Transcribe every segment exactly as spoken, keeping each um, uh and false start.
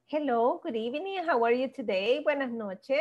Hello, good evening. How are you today? Buenas noches.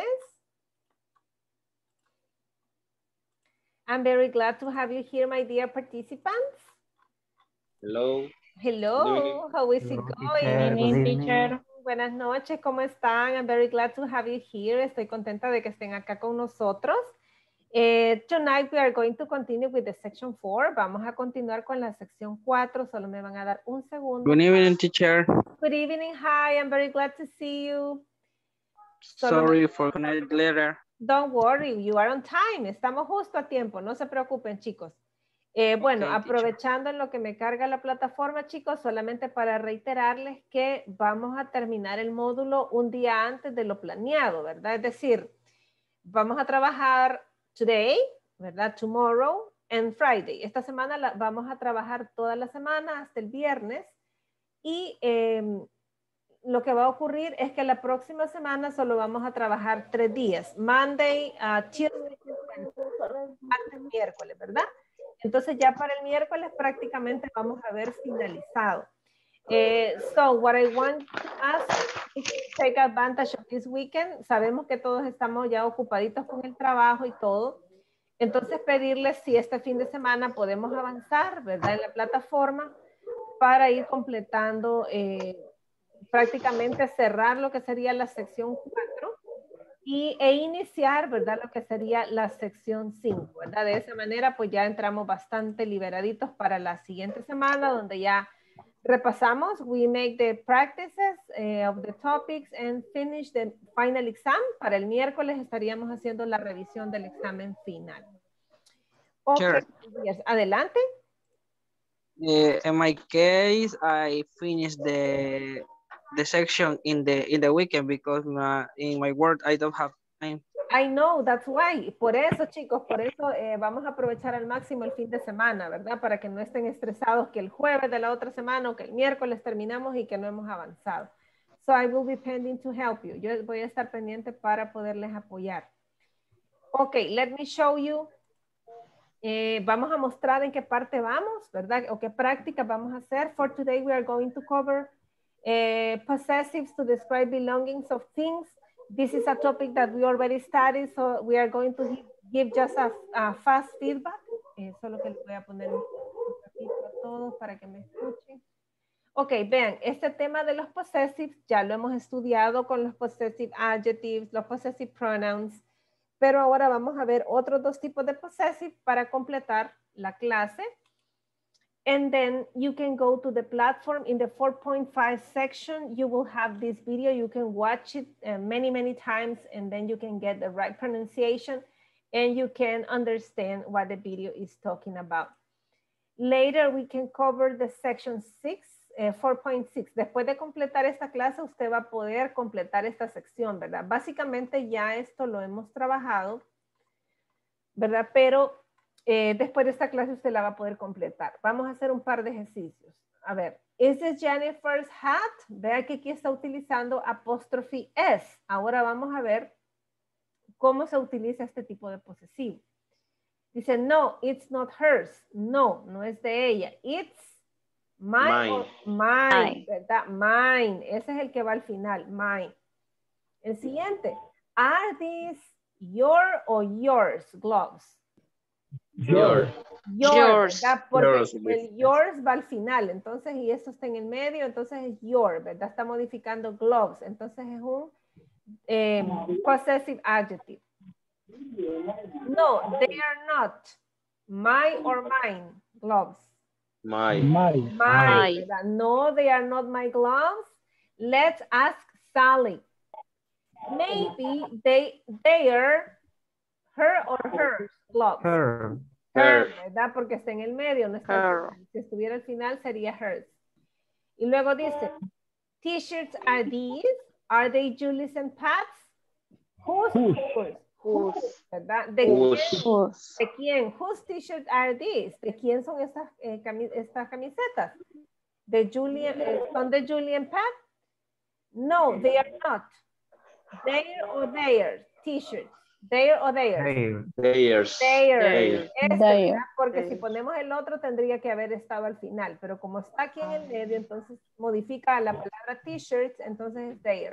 I'm very glad to have you here, my dear participants. Hello. Hello, how is it going? Good evening, teacher. Buenas noches, ¿cómo están? I'm very glad to have you here. Estoy contenta de que estén acá con nosotros. Eh, tonight we are going to continue with the section four. Vamos a continuar con la sección cuatro. Solo me van a dar un segundo. Good evening, teacher. Good evening. Hi, I'm very glad to see you. Solo Sorry me... for connect later. Don't worry, you are on time. Estamos justo a tiempo. No se preocupen, chicos. Eh, bueno, Okay, aprovechando en lo que me carga la plataforma, chicos, solamente para reiterarles que vamos a terminar el módulo un día antes de lo planeado, ¿verdad? Es decir, vamos a trabajar today, ¿verdad? Tomorrow and Friday. Esta semana la, vamos a trabajar toda la semana hasta el viernes y eh, lo que va a ocurrir es que la próxima semana solo vamos a trabajar tres días. Monday, uh, Tuesday, hasta el miércoles, ¿verdad? Entonces ya para el miércoles prácticamente vamos a haber finalizado. Eh, so what I want to ask is to take advantage of this weekend. Sabemos que todos estamos ya ocupaditos con el trabajo y todo. Entonces pedirles si este fin de semana podemos avanzar, ¿verdad? En la plataforma para ir completando, eh, prácticamente cerrar lo que sería la sección cuatro. Y, e iniciar, ¿verdad? Lo que sería la sección cinco, ¿verdad? De esa manera, pues ya entramos bastante liberaditos para la siguiente semana, donde ya repasamos, we make the practices uh, of the topics and finish the final exam. Para el miércoles estaríamos haciendo la revisión del examen final. Ok, Sure. yes. Adelante. Uh, in my case, I finished the the section in the in the weekend because my, in my work I don't have time. I know, that's why. Por eso, chicos, por eso eh, vamos a aprovechar al máximo el fin de semana, ¿verdad? Para que no estén estresados que el jueves de la otra semana o que el miércoles terminamos y que no hemos avanzado. So I will be pending to help you. Yo voy a estar pendiente para poderles apoyar. Ok, let me show you. Eh, vamos a mostrar en qué parte vamos, ¿verdad? O qué práctica vamos a hacer. For today we are going to cover uh, possessives to describe belongings of things. This is a topic that we already studied, so we are going to give just a, a fast feedback. Eh, solo que les voy a poner un poquito a todos para que me escuchen. Ok, vean, este tema de los possessives ya lo hemos estudiado con los possessive adjectives, los possessive pronouns, pero ahora vamos a ver otros dos tipos de possessive para completar la clase. And then you can go to the platform in the four point five section. You will have this video. You can watch it uh, many, many times, and then you can get the right pronunciation and you can understand what the video is talking about. Later, we can cover the section six, uh, four point six. Después de completar esta clase, usted va a poder completar esta sección, ¿verdad? Básicamente ya esto lo hemos trabajado, ¿verdad? Pero Eh, después de esta clase usted la va a poder completar. Vamos a hacer un par de ejercicios. A ver, ¿is this Jennifer's hat? Vea que aquí está utilizando apóstrofe S. Ahora vamos a ver cómo se utiliza este tipo de posesivo. Dice, no, it's not hers. No, no es de ella. It's mine. Mine, mine, ¿verdad? Mine. Ese es el que va al final, mine. El siguiente, are these your or yours gloves? Yours. Yours, ¿verdad? Porque Yours. el yours va al final, entonces, y esto está en el medio, entonces es your, ¿verdad? Está modificando gloves, entonces es un eh, possessive adjective. No, they are not my or mine gloves. My. My. My, ¿verdad? No, they are not my gloves. Let's ask Sally. Maybe they, they are her or her gloves. Her. Her, ¿verdad? Porque está en el medio, no está al final. Si estuviera al final sería hers. Y luego dice, t-shirts are these? Are they Julie's and Pat's? Whose? Whose. Whose, ¿verdad? ¿De quién? ¿De quién? Whose t-shirts are these? ¿De quién son estas, eh, camis estas camisetas? ¿De Julie, eh, ¿Son de Julie and Pat? No, they are not. Their or theirs, t-shirts. Their o theirs. Their. Theirs. Their. Theirs. Este, Their. ¿verdad? Porque si ponemos el otro tendría que haber estado al final, pero como está aquí en el medio, entonces modifica la palabra t-shirts, entonces es their.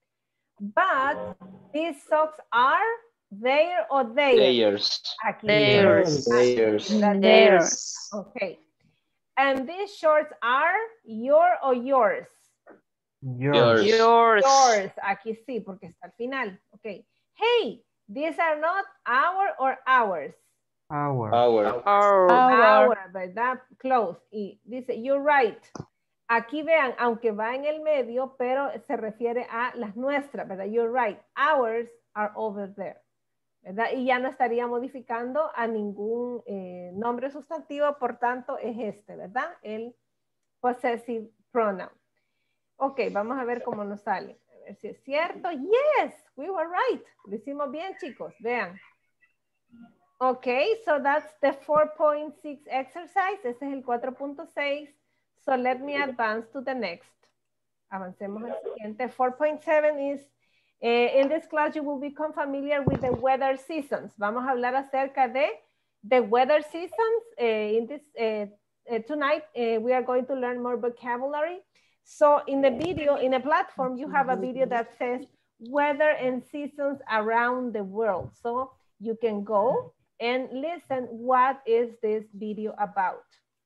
But these socks are their o theirs. Theirs. Aquí. Theirs. Theirs. Theirs. Okay. And these shorts are your or yours. Yours. Yours. Yours. Aquí sí, porque está al final. Okay. Hey, these are not our or ours. Our. Our. Our. Our, ¿verdad? Close. Y dice, you're right. Aquí vean, aunque va en el medio, pero se refiere a las nuestras, ¿verdad? You're right. Ours are over there. ¿Verdad? Y ya no estaría modificando a ningún eh, nombre sustantivo, por tanto es este, ¿verdad? El possessive pronoun. Ok, vamos a ver cómo nos sale. A ver si es cierto. Yes, we were right. Lo hicimos bien, chicos. Vean. Ok, so that's the four point six exercise. Este es el cuatro punto seis. So let me advance to the next. Avancemos al siguiente. four point seven is, uh, in this class you will become familiar with the weather seasons. Vamos a hablar acerca de the weather seasons. Uh, in this, uh, uh, tonight uh, we are going to learn more vocabulary. So in the video, in a platform, you have a video that says weather and seasons around the world. So you can go and listen what is this video about.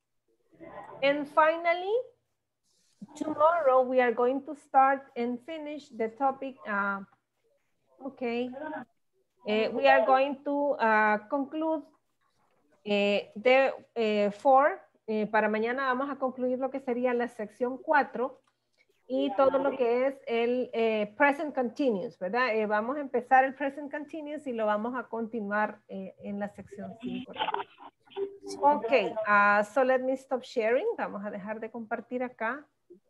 And finally, tomorrow we are going to start and finish the topic. Uh, okay. Uh, we are going to uh, conclude uh, the uh, four. Eh, para mañana vamos a concluir lo que sería la sección cuatro y todo lo que es el eh, present continuous, ¿verdad? Eh, vamos a empezar el present continuous y lo vamos a continuar eh, en la sección cinco. Ok, uh, so let me stop sharing. Vamos a dejar de compartir acá.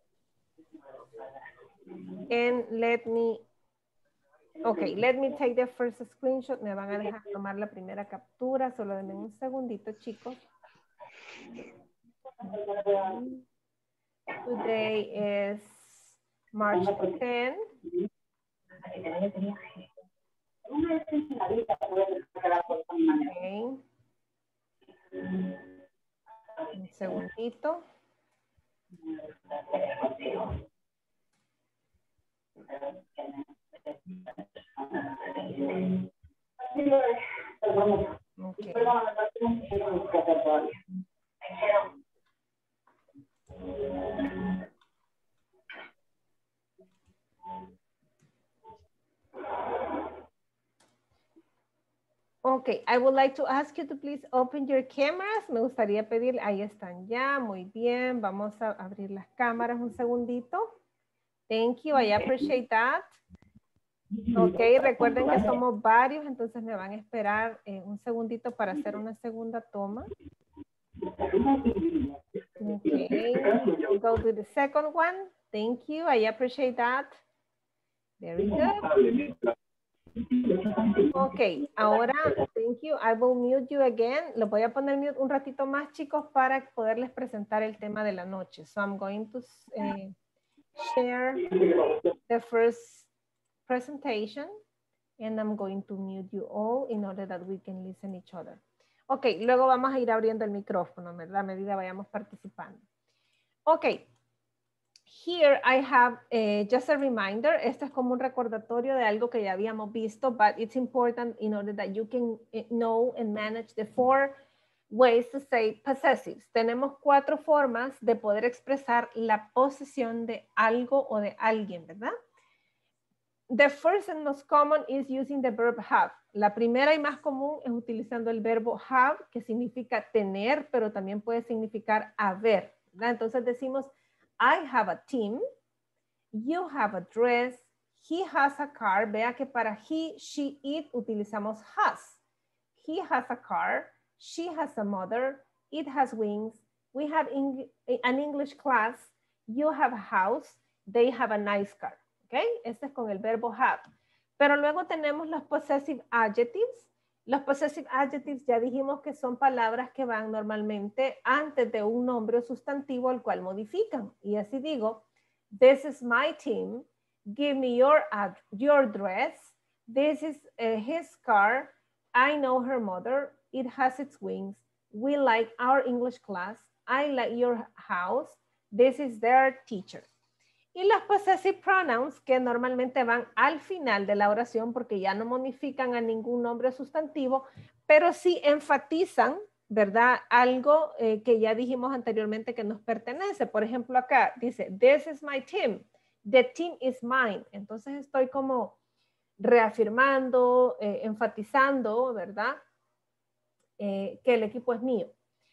And let me, ok, let me take the first screenshot. Me van a dejar tomar la primera captura. Solo denme un segundito, chicos. Today is March tenth. Okay. Un segundito. Okay. Okay, I would like to ask you to please open your cameras. Me gustaría pedir, ahí están ya, muy bien. Vamos a abrir las cámaras un segundito. Thank you, I appreciate that. Ok, recuerden que somos varios, entonces me van a esperar eh, un segundito para hacer una segunda toma. Okay, we'll go to the second one. Thank you, I appreciate that. Very good. Ok, ahora, thank you. I will mute you again. Lo voy a poner mute un ratito más, chicos, para poderles presentar el tema de la noche. So I'm going to uh, share the first presentation and I'm going to mute you all in order that we can listen each other. Ok, luego vamos a ir abriendo el micrófono, ¿verdad? A medida vayamos participando. Ok. Here I have uh, just a reminder. Esto es como un recordatorio de algo que ya habíamos visto, but it's important in order that you can know and manage the four ways to say possessives. Tenemos cuatro formas de poder expresar la posesión de algo o de alguien, ¿verdad? The first and most common is using the verb have. La primera y más común es utilizando el verbo have, que significa tener, pero también puede significar haber, ¿verdad? Entonces decimos, I have a team, you have a dress, he has a car. Vea que para he, she, it utilizamos has. He has a car, she has a mother, it has wings, we have Eng- an English class, you have a house, they have a nice car. ¿Ok? Este es con el verbo have. Pero luego tenemos los possessive adjectives. Los possessive adjectives ya dijimos que son palabras que van normalmente antes de un nombre o sustantivo al cual modifican. Y así digo, this is my team, give me your, ad your dress, This is uh, his car. I know her mother. It has its wings. We like our English class. I like your house. This is their teacher. Y los possessive pronouns que normalmente van al final de la oración porque ya no modifican a ningún nombre sustantivo, pero sí enfatizan, ¿verdad? Algo eh, que ya dijimos anteriormente que nos pertenece. Por ejemplo, acá dice, this is my team. The team is mine. Entonces estoy como reafirmando, eh, enfatizando, ¿verdad? Eh, que el equipo es mío.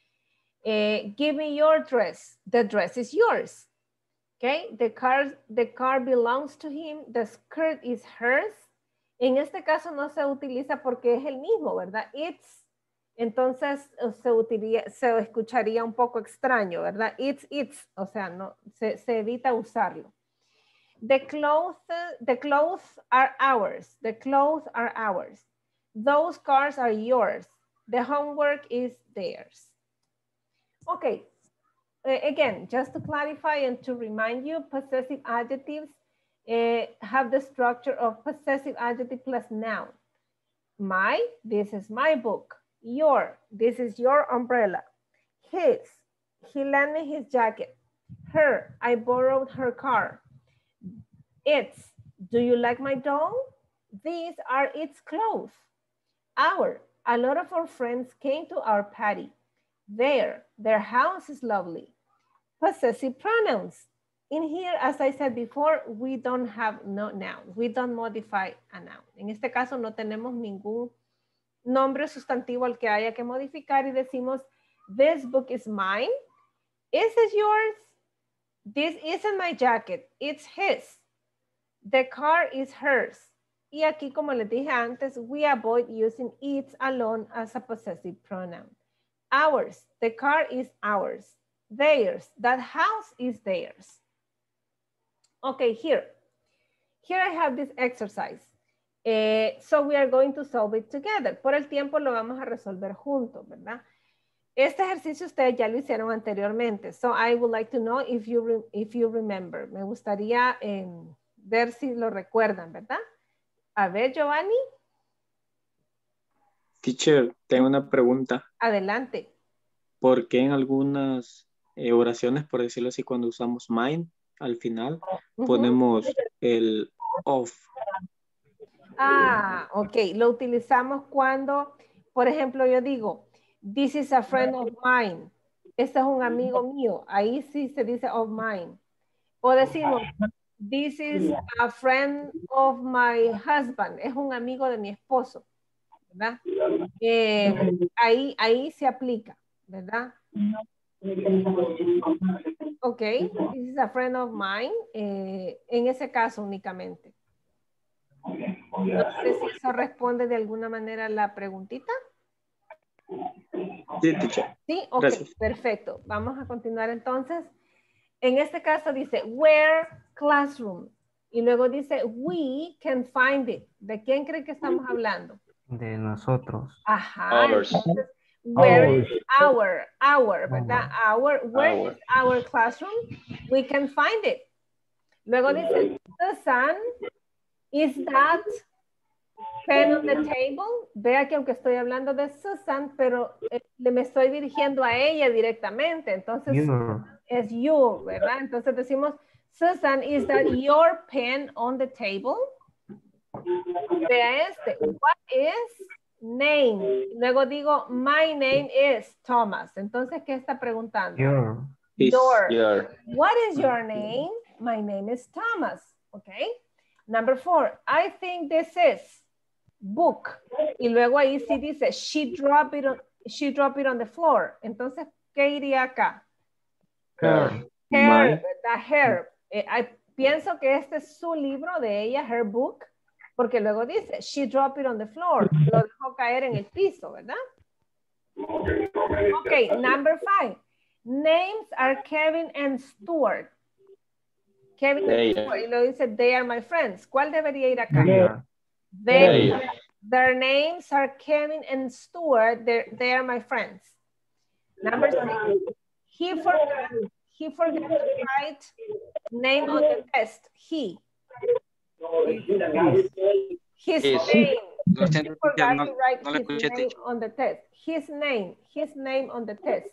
Eh, give me your dress. The dress is yours. Okay, the car, the car belongs to him. The skirt is hers. En este caso no se utiliza porque es el mismo, ¿verdad? It's. Entonces se, utiliza, se escucharía un poco extraño, ¿verdad? It's, it's. O sea, no, se, se evita usarlo. The clothes, the clothes are ours. The clothes are ours. Those cars are yours. The homework is theirs. Okay. Uh, again, just to clarify and to remind you, possessive adjectives uh, have the structure of possessive adjective plus noun. My, this is my book. Your, this is your umbrella. His, he lent me his jacket. Her, I borrowed her car. Its, do you like my doll? These are its clothes. Our, a lot of our friends came to our party. Their, their house is lovely. Possessive pronouns. In here, as I said before, we don't have no noun. We don't modify a noun. En este caso no tenemos ningún nombre sustantivo al que haya que modificar y decimos, this book is mine. Is it yours? This isn't my jacket. It's his. The car is hers. Y aquí, como les dije antes, we avoid using it alone as a possessive pronoun. Ours. The car is ours. Theirs, that house is theirs. Okay, here. Here I have this exercise. Uh, so we are going to solve it together. Por el tiempo lo vamos a resolver juntos, ¿verdad? Este ejercicio ustedes ya lo hicieron anteriormente. So I would like to know if you, re if you remember. Me gustaría eh, ver si lo recuerdan, ¿verdad? A ver, Giovanni. Teacher, tengo una pregunta. Adelante. ¿Por qué en algunas Eh, oraciones, por decirlo así, cuando usamos mine al final, uh-huh, ponemos el of? Ah, ok. Lo utilizamos cuando, por ejemplo, yo digo, this is a friend of mine. Este es un amigo mío. Ahí sí se dice of mine. O decimos, this is a friend of my husband. Es un amigo de mi esposo. ¿Verdad? Eh, ahí, ahí se aplica, ¿verdad? Ok, this is a friend of mine. Eh, en ese caso únicamente. No sé si eso responde de alguna manera a la preguntita. Sí, teacher. Sí, ok, gracias. Perfecto. Vamos a continuar entonces. En este caso dice, where classroom. Y luego dice, we can find it. ¿De quién cree que estamos hablando? De nosotros. Ajá. Entonces, where is our, our, ¿verdad? Our, where Our. is our classroom? We can find it. Luego dice, Susan, is that pen on the table? Vea que aunque estoy hablando de Susan, pero eh, le me estoy dirigiendo a ella directamente. Entonces, Your. es you, ¿verdad? Entonces decimos, Susan, is that your pen on the table? Vea este, what is name? Luego digo, my name is Thomas. Entonces, ¿qué está preguntando? Your. Your. Your. What is your name? My name is Thomas. Okay. Number four, I think this is book. Y luego ahí sí dice, she dropped it on, she dropped it on the floor. Entonces, ¿qué iría acá? Her. Her, ¿verdad? Her. Eh, I, pienso que este es su libro de ella, her book. Porque luego dice, she dropped it on the floor. Lo dejó caer en el piso, ¿verdad? Ok, number five. Names are Kevin and Stuart. Kevin and Stuart. Y luego dice, they are my friends. ¿Cuál debería ir acá? Their. They, their names are Kevin and Stuart. They're, they are my friends. Number six. He forgot, he forgot to write name on the test. He. His His. name. Lo siento, You forgot teacher, no, to write no le his escuché, name teacher. on the test. His name. His name on the test.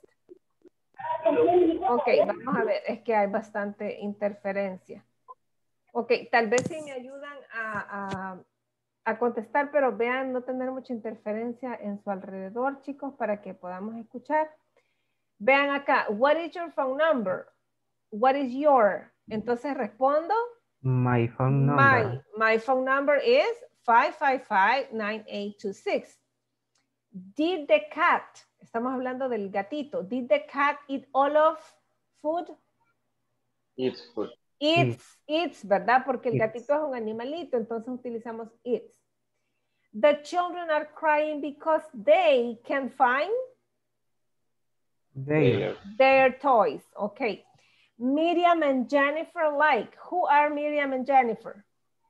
Ok, vamos a ver. Es que hay bastante interferencia. Ok, tal vez si me ayudan a, a, a contestar, pero vean no tener mucha interferencia en su alrededor, chicos, para que podamos escuchar. Vean acá. What is your phone number? What is your? Entonces respondo. My phone My, number. my phone number is five five five, nine eight two six. Did the cat, estamos hablando del gatito, did the cat eat all of food? It's food. Eats, eats, ¿verdad? Porque el Eats. gatito es un animalito, entonces utilizamos eats. The children are crying because they can find They. their toys. Okay. Miriam and Jennifer like. Who are Miriam and Jennifer?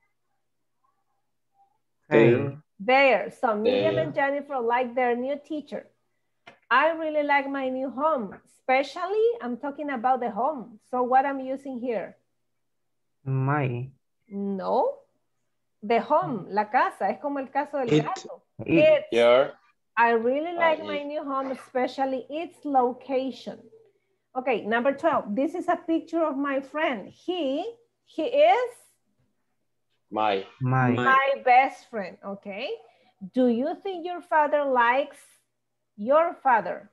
They. There. So Miriam There. and Jennifer like their new teacher. I really like my new home. Especially, I'm talking about the home. So what I'm using here? My. No. The home, la casa. Es como el caso del It. gato. It. It's. Your. I really like Ah, my it. new home, especially its location. Okay, number twelve. This is a picture of my friend. He, he is My. My. My. my best friend, okay? Do you think your father likes your father?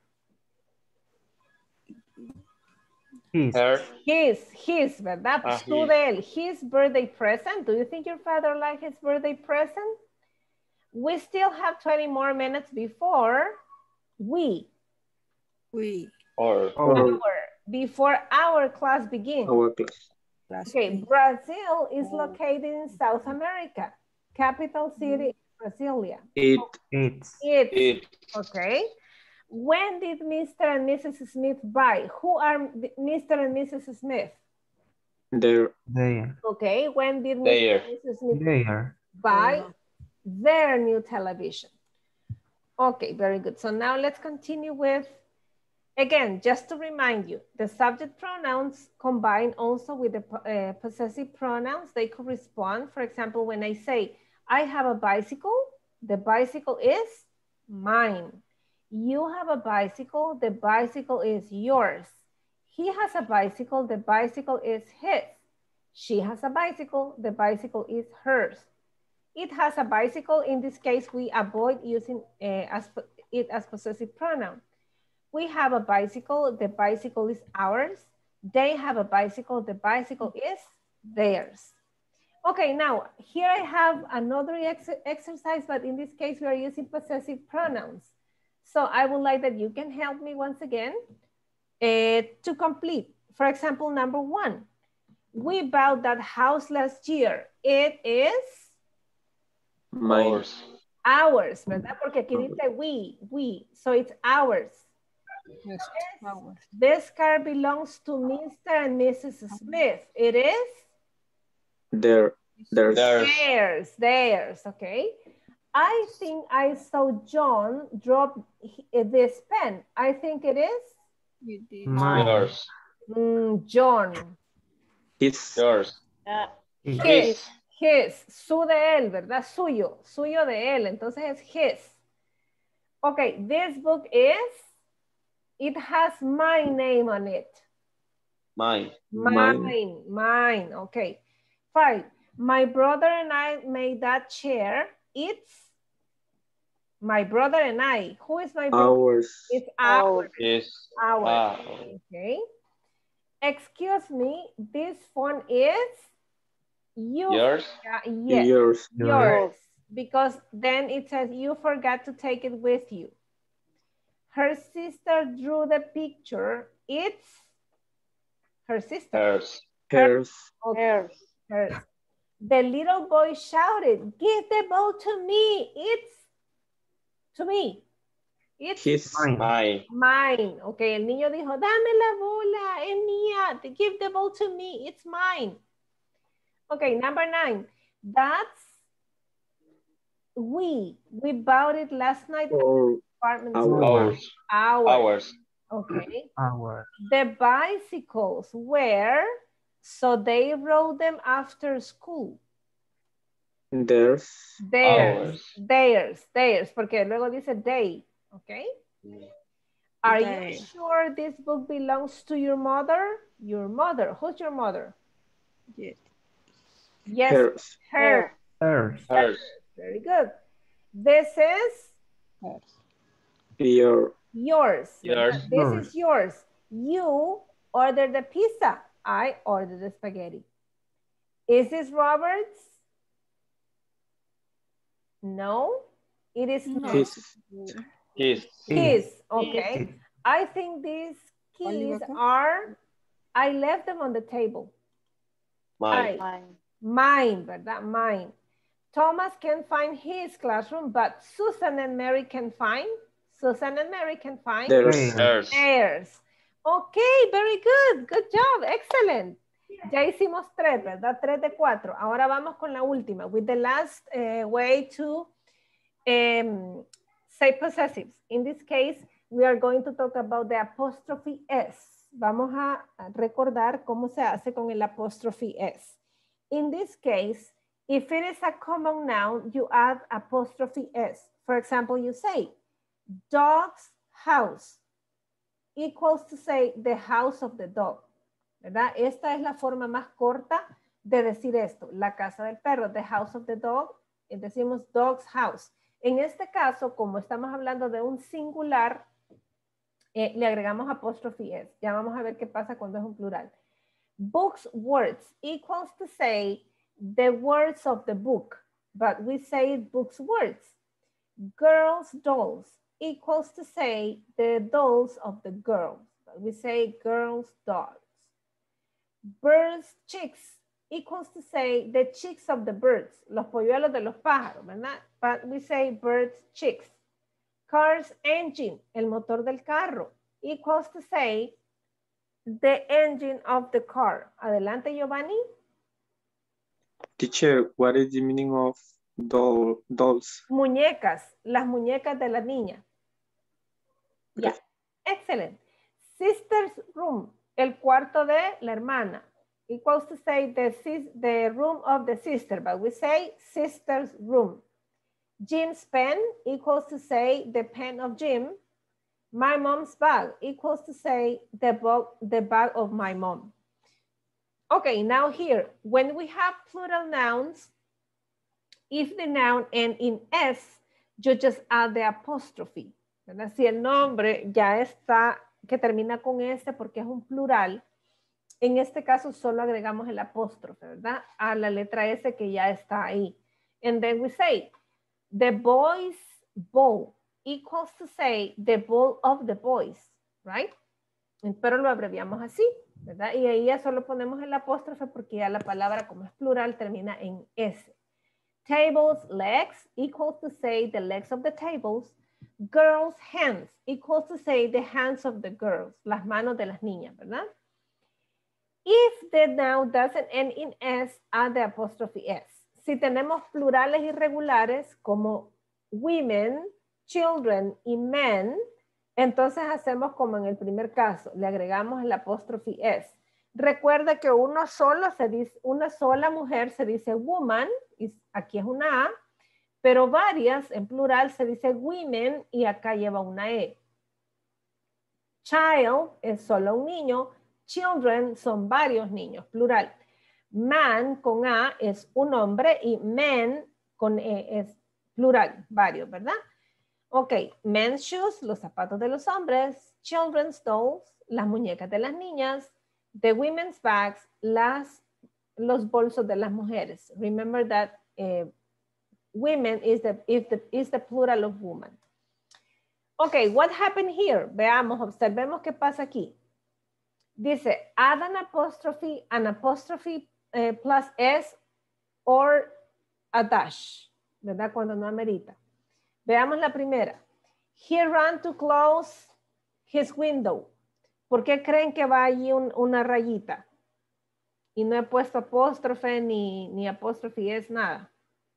His. Her. His, his, ¿verdad? Ah, Su his. de él, his birthday present. Do you think your father likes his birthday present? We still have twenty more minutes before we, We. Or. Or. our, before our class begins. Our class. Class Okay, B. Brazil is located in South America. Capital city, Brasilia. It. It's. It's, It. okay. When did Mister and Missus Smith buy? Who are Mister and Missus Smith? There. There. Okay, when did Mister There. and Missus Smith There. buy Uh-huh. their new television? Okay, very good. So now let's continue with, again, just to remind you, the subject pronouns combine also with the uh, possessive pronouns. They correspond. For example, when I say, I have a bicycle, the bicycle is mine. You have a bicycle, the bicycle is yours. He has a bicycle, the bicycle is his. She has a bicycle, the bicycle is hers. It has a bicycle. In this case, we avoid using uh, as, it as possessive pronoun. We have a bicycle, the bicycle is ours. They have a bicycle, the bicycle is theirs. Okay, now here I have another ex exercise, but in this case, we are using possessive pronouns. So I would like that you can help me once again uh, to complete. For example, number one, we bought that house last year. It is Mine. Ours. ours, ¿verdad? Porque aquí dice we, we, so it's ours. Yes, ours. This car belongs to Mister and Missus Smith. It is There. There's. Theirs. theirs, theirs, okay? I think I saw John drop this pen. I think it is You did. Mine. Yours. mm, John. His. Yours. His. His, his, su de él, ¿verdad? Suyo, suyo de él, entonces es his. Okay, this book is, it has my name on it. Mine. Mine, Mine. mine, okay. Five, my brother and I made that chair. It's my brother and I. Who is my brother? Ours. It's our, Is. our. Ah. Okay. Excuse me, this phone is you. Yours. Uh, yes, Yours. yours. Because then it says you forgot to take it with you. Her sister drew the picture. It's her sister. Hers. Hers. Okay. Hers. The little boy shouted, give the ball to me. It's to me. It's His. Mine. Mine. mine. Okay, el niño dijo, dame la bola, es mía. Give the ball to me, it's mine. Okay, number nine. That's we. We bought it last night at Or the department our. store. Ours. Ours. Ours. Okay. Our. The bicycles were, so they rode them after school. There's. Theirs, Ours. theirs, theirs, porque luego dice they, ¿ok? Are you They. sure this book belongs to your mother? Your mother. Who's your mother? Yes. Yes, Hers. her. Hers. Hers. Very good. This is Hers. Your. yours. Yours. ¿verdad? This Yours. is yours. You ordered the pizza. I ordered the spaghetti. Is this Robert's? No, it is not. His. His. His, okay. His. I think these keys Oliver. are, I left them on the table. Mine. I, mine, ¿verdad? Mine. Thomas can find his classroom, but Susan and Mary can find, Susan and Mary can find There's. Theirs. Hers. theirs. Okay, very good. Good job. Excellent. Ya hicimos tres, ¿verdad? Tres de cuatro. Ahora vamos con la última. With the last uh, way to um, say possessives. In this case, we are going to talk about the apostrophe S. Vamos a recordar cómo se hace con el apostrophe S. In this case, if it is a common noun, you add apostrophe S. For example, you say, dog's house equals to say the house of the dog. ¿Verdad? Esta es la forma más corta de decir esto. La casa del perro, the house of the dog, y decimos dog's house. En este caso, como estamos hablando de un singular, eh, le agregamos apostrophe S. Ya vamos a ver qué pasa cuando es un plural. Books words equals to say the words of the book, but we say books words. Girls dolls equals to say the dolls of the girls, but we say girls dolls. Birds chicks equals to say the chicks of the birds, los polluelos de los pájaros, ¿verdad? But we say birds chicks. Car's engine, el motor del carro, equals to say the engine of the car. Adelante, Giovanni. Teacher, what is the meaning of doll, dolls? Muñecas, las muñecas de la niña. Ya, excellent. Sister's room, el cuarto de la hermana. Equals to say the, the room of the sister, but we say sister's room. Jim's pen equals to say the pen of Jim. My mom's bag equals to say the, bo the bag of my mom. Okay, now here, when we have plural nouns, if the noun ends in S, you just add the apostrophe. ¿Verdad? Si el nombre ya está, que termina con S porque es un plural, en este caso solo agregamos el apóstrofe, ¿verdad? A la letra S que ya está ahí. And then we say, the boys' ball equals to say the ball of the boys, right? Pero lo abreviamos así, ¿verdad? Y ahí ya solo ponemos el apóstrofe porque ya la palabra como es plural termina en S. Tables, legs equals to say the legs of the tables. Girls' hands equals to say the hands of the girls, las manos de las niñas, ¿verdad? If the noun doesn't end in S, add the apostrophe S. Si tenemos plurales irregulares como women, children y men, entonces hacemos como en el primer caso, le agregamos el apostrophe S. Recuerda que uno solo se dice, una sola mujer se dice woman, y aquí es una A, pero varias en plural se dice women y acá lleva una E. Child es solo un niño, children son varios niños, plural. Man con A es un hombre y men con E es plural, varios, ¿verdad? Ok, men's shoes, los zapatos de los hombres, children's dolls, las muñecas de las niñas, the women's bags, las, los bolsos de las mujeres. Remember that uh, women is the, is, the, is the plural of woman. Ok, what happened here? Veamos, observemos qué pasa aquí. Dice, add an apostrophe, an apostrophe uh, plus S or a dash, ¿verdad? Cuando no amerita. Veamos la primera. He ran to close his window. ¿Por qué creen que va allí un, una rayita? Y no he puesto apóstrofe ni, ni apóstrofe es nada.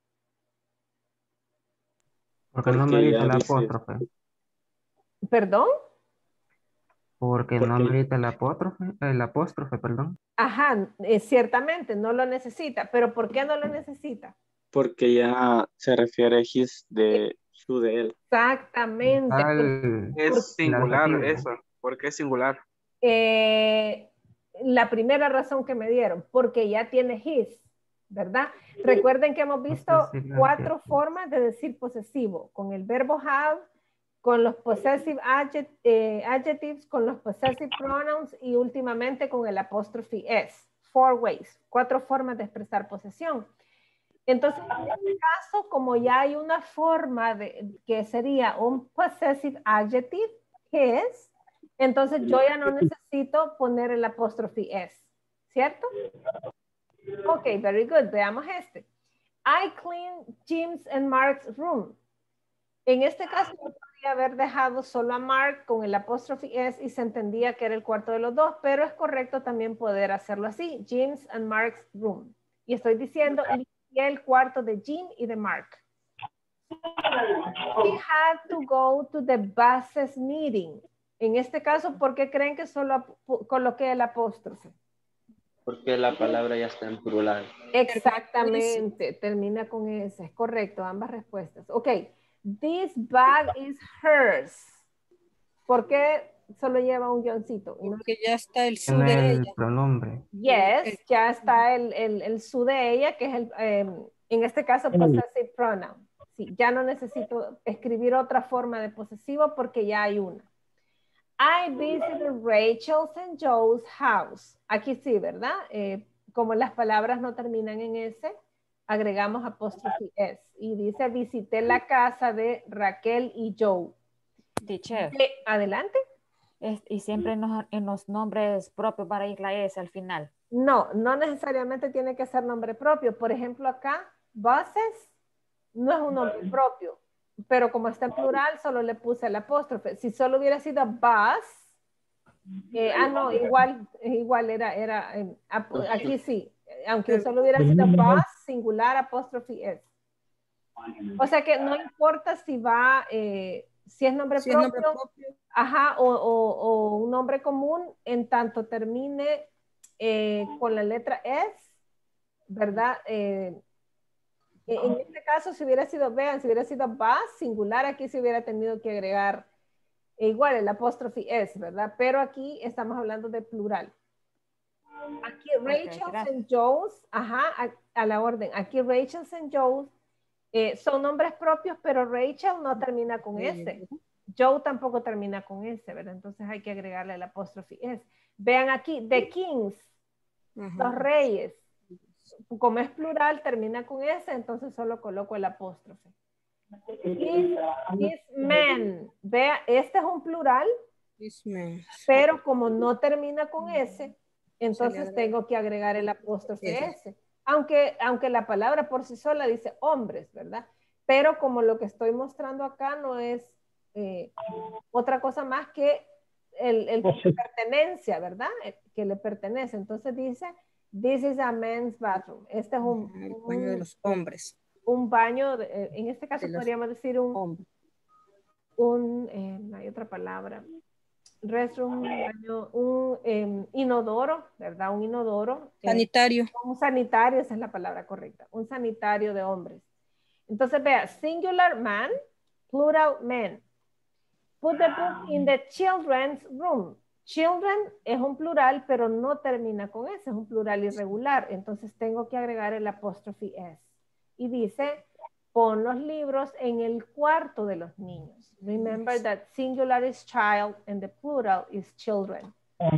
Porque no Porque merita ya el dice- apóstrofe. ¿Perdón? Porque no Porque- merita el apóstrofe, el apóstrofe, perdón. Ajá, eh, ciertamente no lo necesita. ¿Pero por qué no lo necesita? Porque ya se refiere his de su de él. Exactamente. Al- Es singular adjetivo. eso. ¿Por qué es singular? Eh, la primera razón que me dieron, porque ya tiene his, ¿verdad? Recuerden que hemos visto Possessive cuatro adjectives. formas de decir posesivo, con el verbo have, con los possessive adject- eh, adjectives, con los possessive pronouns y últimamente con el apóstrofe s. Four ways, cuatro formas de expresar posesión. Entonces, en este caso, como ya hay una forma de, que sería un possessive adjective, his, entonces yo ya no necesito poner el apóstrofe s, ¿cierto? Ok, very good. Veamos este. I clean Jim's and Mark's room. En este caso, yo podría haber dejado solo a Mark con el apóstrofe s y se entendía que era el cuarto de los dos, pero es correcto también poder hacerlo así, Jim's and Mark's room. Y estoy diciendo, limpié el cuarto de Jim y de Mark. He had to go to the buses meeting. En este caso, ¿por qué creen que solo coloqué el apóstrofe? Porque la palabra ya está en plural. Exactamente, termina con S, es correcto, ambas respuestas. Ok, this bag is hers. ¿Por qué solo lleva un guioncito? ¿No? Porque ya está el su En de el ella. pronombre. Yes, ya está el, el, el su de ella, que es el, eh, en este caso, possessive pronoun. Sí, ya no necesito escribir otra forma de posesivo porque ya hay una. I visited Rachel's and Joe's house. Aquí sí, ¿verdad? Eh, como las palabras no terminan en S, agregamos apóstrofe S. Y dice, visité la casa de Raquel y Joe. Teacher. Eh, adelante. Es- y siempre en los, en los nombres propios para ir la S al final. No, no necesariamente tiene que ser nombre propio. Por ejemplo, acá, buses no es un nombre propio, pero como está en plural, solo le puse el apóstrofe. Si solo hubiera sido bus, eh, ah, no, igual, igual era, era eh, aquí sí, aunque solo hubiera sido bus, singular, apóstrofe es. O sea que no importa si va, eh, si es nombre, Si es propio, nombre propio. ajá, o, o, o un nombre común, en tanto termine eh, con la letra S, ¿verdad? Eh, en este caso, si hubiera sido, vean, si hubiera sido bus, singular, aquí se hubiera tenido que agregar e igual el apóstrofe es, ¿verdad? Pero aquí estamos hablando de plural. Aquí Rachel Okay, and Joe's, ajá, a, a la orden. Aquí Rachel and Joe's eh, son nombres propios, pero Rachel no termina con S. Joe tampoco termina con S, ¿verdad? Entonces hay que agregarle el apóstrofe S. Vean aquí, the kings, uh-huh. Los reyes. Como es plural, termina con S, entonces solo coloco el apóstrofe. Is, is men. Vea, este es un plural, pero como no termina con S, entonces tengo que agregar el apóstrofe S. Aunque, aunque la palabra por sí sola dice hombres, ¿verdad? Pero como lo que estoy mostrando acá no es eh, otra cosa más que el, el pertenencia, ¿verdad? Que le pertenece. Entonces dice, this is a men's bathroom. Este es un, el baño de los hombres. Un baño, de, en este caso de podríamos decir un, hombres. un eh, no hay otra palabra, restroom, un, baño, un eh, inodoro, ¿verdad? Un inodoro. Sanitario. Eh, un sanitario, esa es la palabra correcta, un sanitario de hombres. Entonces vea, singular man, plural men. Put the book in the children's room. Children es un plural, pero no termina con S, es un plural irregular. Entonces tengo que agregar el apóstrofe S. Y dice, pon los libros en el cuarto de los niños. Remember that singular is child and the plural is children.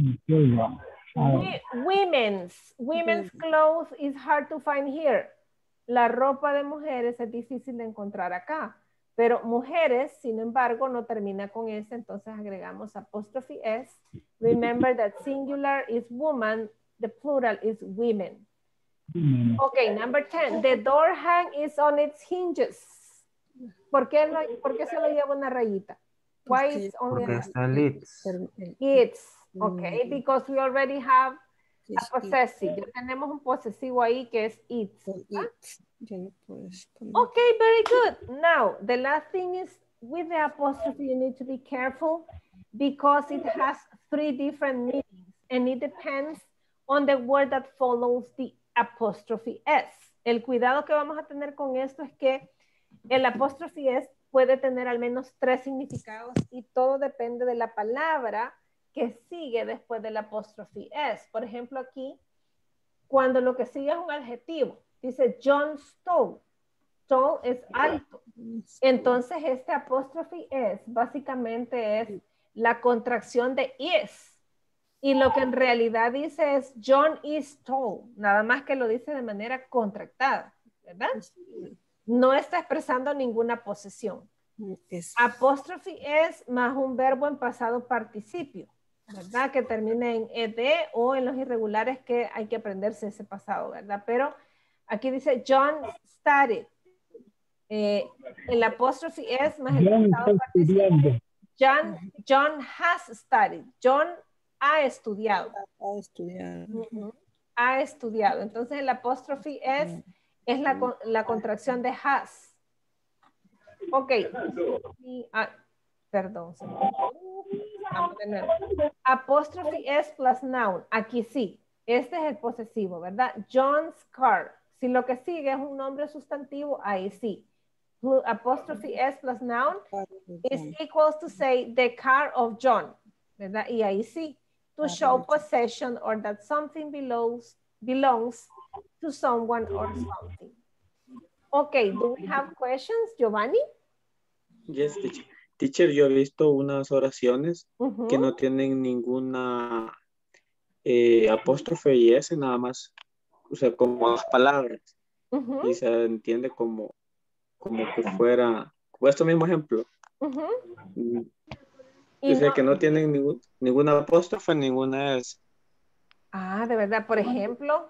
We, women's, women's clothes is hard to find here. La ropa de mujeres es difícil de encontrar acá. Pero mujeres, sin embargo, no termina con S, entonces agregamos apóstrofe S. Remember that singular is woman, the plural is women. Okay, number ten. The door hang is on its hinges. ¿Por qué, no, ¿por qué solo lleva una rayita? Why porque, it's only porque está el it's. It's, okay, because we already have a possessive. Ya tenemos un posesivo ahí que es it's. Okay, very good. Now, the last thing is with the apostrophe, you need to be careful because it has three different meanings and it depends on the word that follows the apostrophe S. El cuidado que vamos a tener con esto es que el apóstrofe S puede tener al menos tres significados y todo depende de la palabra que sigue después del apóstrofe S. Por ejemplo, aquí, cuando lo que sigue es un adjetivo, dice John stole. Tall es alto. Entonces, este apóstrofe S básicamente es la contracción de is. Y lo que en realidad dice es John is tall. Nada más que lo dice de manera contractada, ¿verdad? No está expresando ninguna posesión. Es- Apóstrofe es más un verbo en pasado participio, ¿verdad? Que termina en ed o en los irregulares que hay que aprenderse ese pasado, ¿verdad? Pero aquí dice John studied. Eh, el apóstrofe es más el John pasado está participio. estudiando. John, John has studied. John ha estudiado. a estudiar. Ujú. Ha estudiado. Entonces el apóstrofe es, es la, con- la contracción de has. Ok. Y, ah, perdón. se me olvidó. Vamos de nuevo. Apóstrofe es plus noun. Aquí sí. Este es el posesivo, ¿verdad? John's car. Si lo que sigue es un nombre sustantivo, ahí sí. Plu- Apóstrofe es plus noun is equals to say the car of John, ¿verdad? Y ahí sí. To show possession or that something belongs, belongs to someone or something. Okay, do we have questions, Giovanni? Yes, teacher. Teacher, yo he visto unas oraciones Ujú, que no tienen ninguna eh, apóstrofe y S, nada más, o sea, como dos palabras, ujú, y se entiende como, como que fuera, como este mismo ejemplo, ujú. mm, Y o sea, no- que no tienen ningún, ninguna apóstrofe, ninguna S. ah, de verdad, por ejemplo.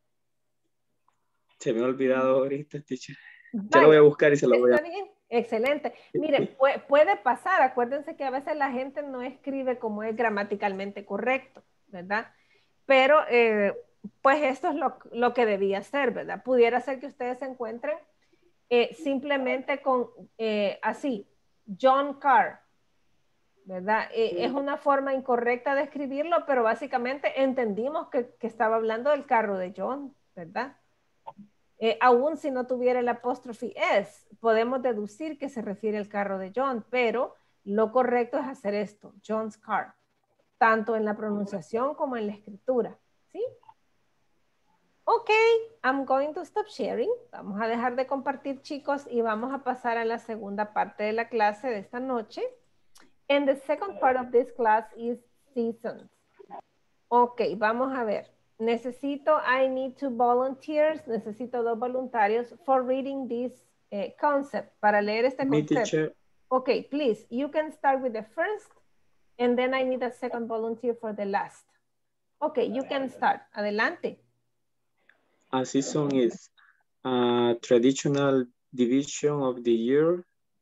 Se me ha olvidado ahorita, teacher. Ya lo Vaya, voy a buscar y se lo voy a... está bien, excelente. Mire, pu- puede pasar, acuérdense que a veces la gente no escribe como es gramaticalmente correcto, ¿verdad? Pero, eh, pues esto es lo, lo que debía ser, ¿verdad? Pudiera ser que ustedes se encuentren eh, simplemente con eh, así, John Carr, ¿verdad? Eh, es una forma incorrecta de escribirlo, pero básicamente entendimos que, que estaba hablando del carro de John, ¿verdad? Eh, aún si no tuviera el apóstrofe S, podemos deducir que se refiere al carro de John, pero lo correcto es hacer esto, John's car, tanto en la pronunciación como en la escritura, ¿sí? Ok, I'm going to stop sharing. Vamos a dejar de compartir, chicos, y vamos a pasar a la segunda parte de la clase de esta noche. And the second part of this class is seasons. Ok, vamos a ver. Necesito, I need two volunteers, necesito dos voluntarios for reading this uh, concept, para leer este Mi concepto. teacher, Okay, please, you can start with the first, and then I need a second volunteer for the last. Okay, you can start. Adelante. a season is a traditional division of the year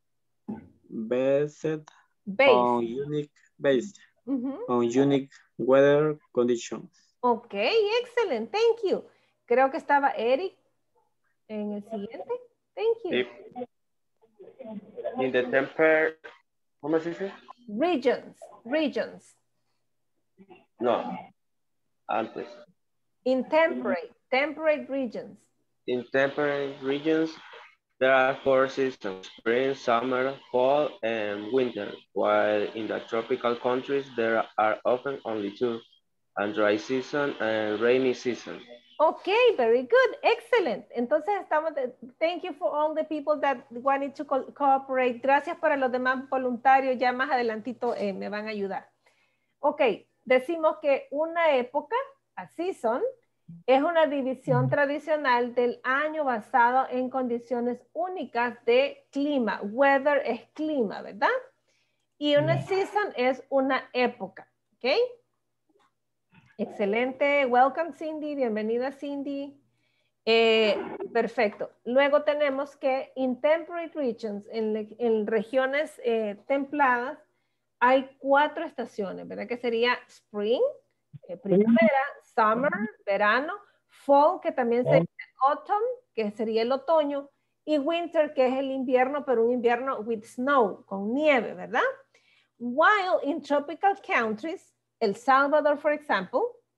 based Base. on unique based Ujú. on unique weather conditions. Ok, excellent, thank you. Creo que estaba Eric en el siguiente. Thank you. If in the temper, ¿cómo se dice? Regions, regions. No, antes. In temperate, temperate regions. In temperate regions, there are four seasons: spring, summer, fall, and winter. While in the tropical countries, there are often only two: a dry season and rainy season. Ok, very good, excellent. Entonces estamos, de, thank you for all the people that wanted to co cooperate. Gracias para los demás voluntarios, ya más adelantito eh, me van a ayudar. Ok, decimos que una época, a season, es una división tradicional del año basado en condiciones únicas de clima. Weather es clima, ¿verdad? Y una season es una época, ¿ok? Excelente. Welcome, Cindy. Bienvenida, Cindy. Eh, perfecto. Luego tenemos que in temperate regions, en, en regiones eh, templadas, hay cuatro estaciones, ¿verdad? Que sería spring, eh, primavera, summer, verano, fall, que también sería autumn, que sería el otoño, y winter, que es el invierno, pero un invierno with snow, con nieve, ¿verdad? While in tropical countries, El Salvador, for example,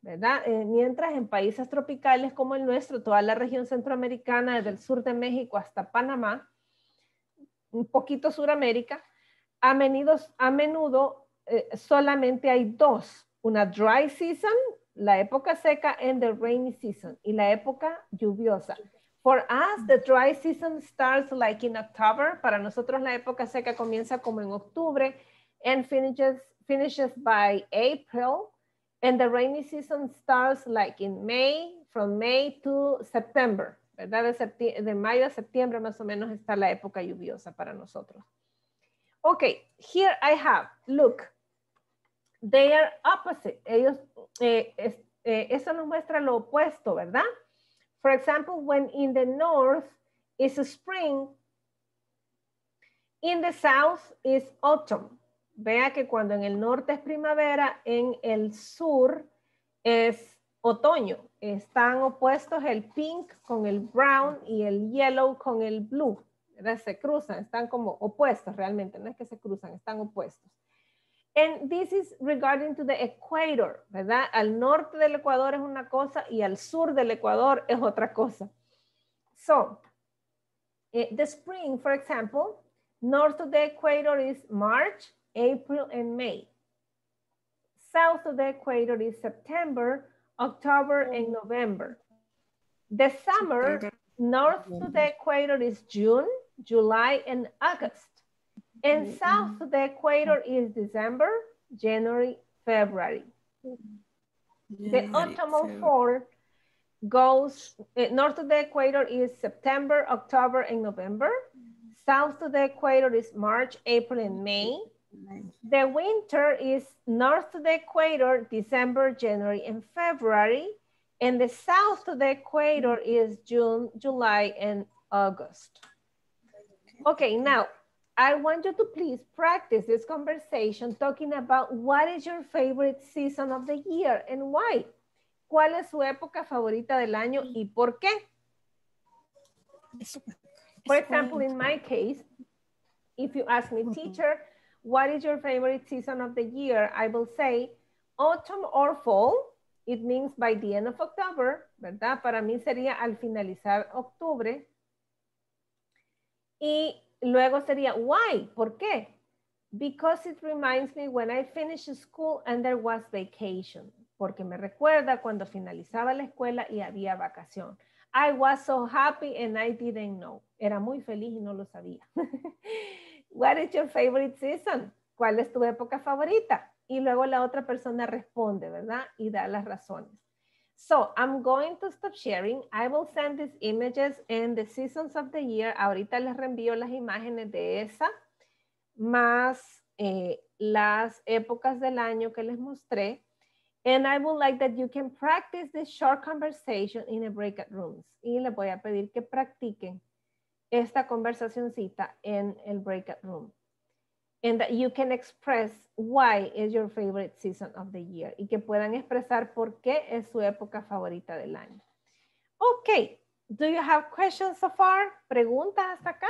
¿verdad? Eh, mientras en países tropicales como el nuestro, toda la región centroamericana, desde el sur de México hasta Panamá, un poquito Suramérica, a menudo, a menudo eh, solamente hay dos, una dry season, la época seca, and the rainy season, y la época lluviosa. For us, the dry season starts like in October. Para nosotros la época seca comienza como en octubre and finishes, finishes by April. And the rainy season starts like in May, from May to September. ¿Verdad? De, de mayo a septiembre más o menos está la época lluviosa para nosotros. Okay, here I have, look, they are opposite. Ellos, eh, es, eh, eso nos muestra lo opuesto, ¿verdad? For example, when in the north is spring, in the south is autumn. Vea que cuando en el norte es primavera, en el sur es otoño. Están opuestos el pink con el brown y el yellow con el blue. ¿Verdad? Se cruzan, están como opuestos realmente, no es que se cruzan, están opuestos. And this is regarding to the equator, ¿verdad? Al norte del Ecuador es una cosa y al sur del Ecuador es otra cosa. So, eh, the spring, for example, north of the equator is March, April, and May. South of the equator is September, October, and November. The summer, north of the equator is June, July, and August. And south of the equator is December, January, February. The autumnal fall goes, uh, north of the equator is September, October, and November. South of the equator is March, April, and May. The winter is north of the equator, December, January, and February. And the south of the equator is June, July, and August. Okay, now, I want you to please practice this conversation talking about what is your favorite season of the year and why. ¿Cuál es su época favorita del año y por qué? For example, in my case, if you ask me, teacher, what is your favorite season of the year? I will say autumn or fall. It means by the end of October, ¿verdad? Para mí sería al finalizar octubre. Y luego sería, why? ¿Por qué? Because it reminds me when I finished school and there was vacation. Porque me recuerda cuando finalizaba la escuela y había vacación. I was so happy and I didn't know. Era muy feliz y no lo sabía. What is your favorite season? ¿Cuál es tu época favorita? Y luego la otra persona responde, ¿verdad? Y da las razones. So, I'm going to stop sharing. I will send these images and the seasons of the year. Ahorita les reenvío las imágenes de esa, más eh, las épocas del año que les mostré. And I would like that you can practice this short conversation in the breakout rooms. Y les voy a pedir que practiquen esta conversacioncita en el breakout room. And that you can express why is your favorite season of the year. Y que puedan expresar por qué es su época favorita del año. Okay, do you have questions so far? ¿Preguntas hasta acá?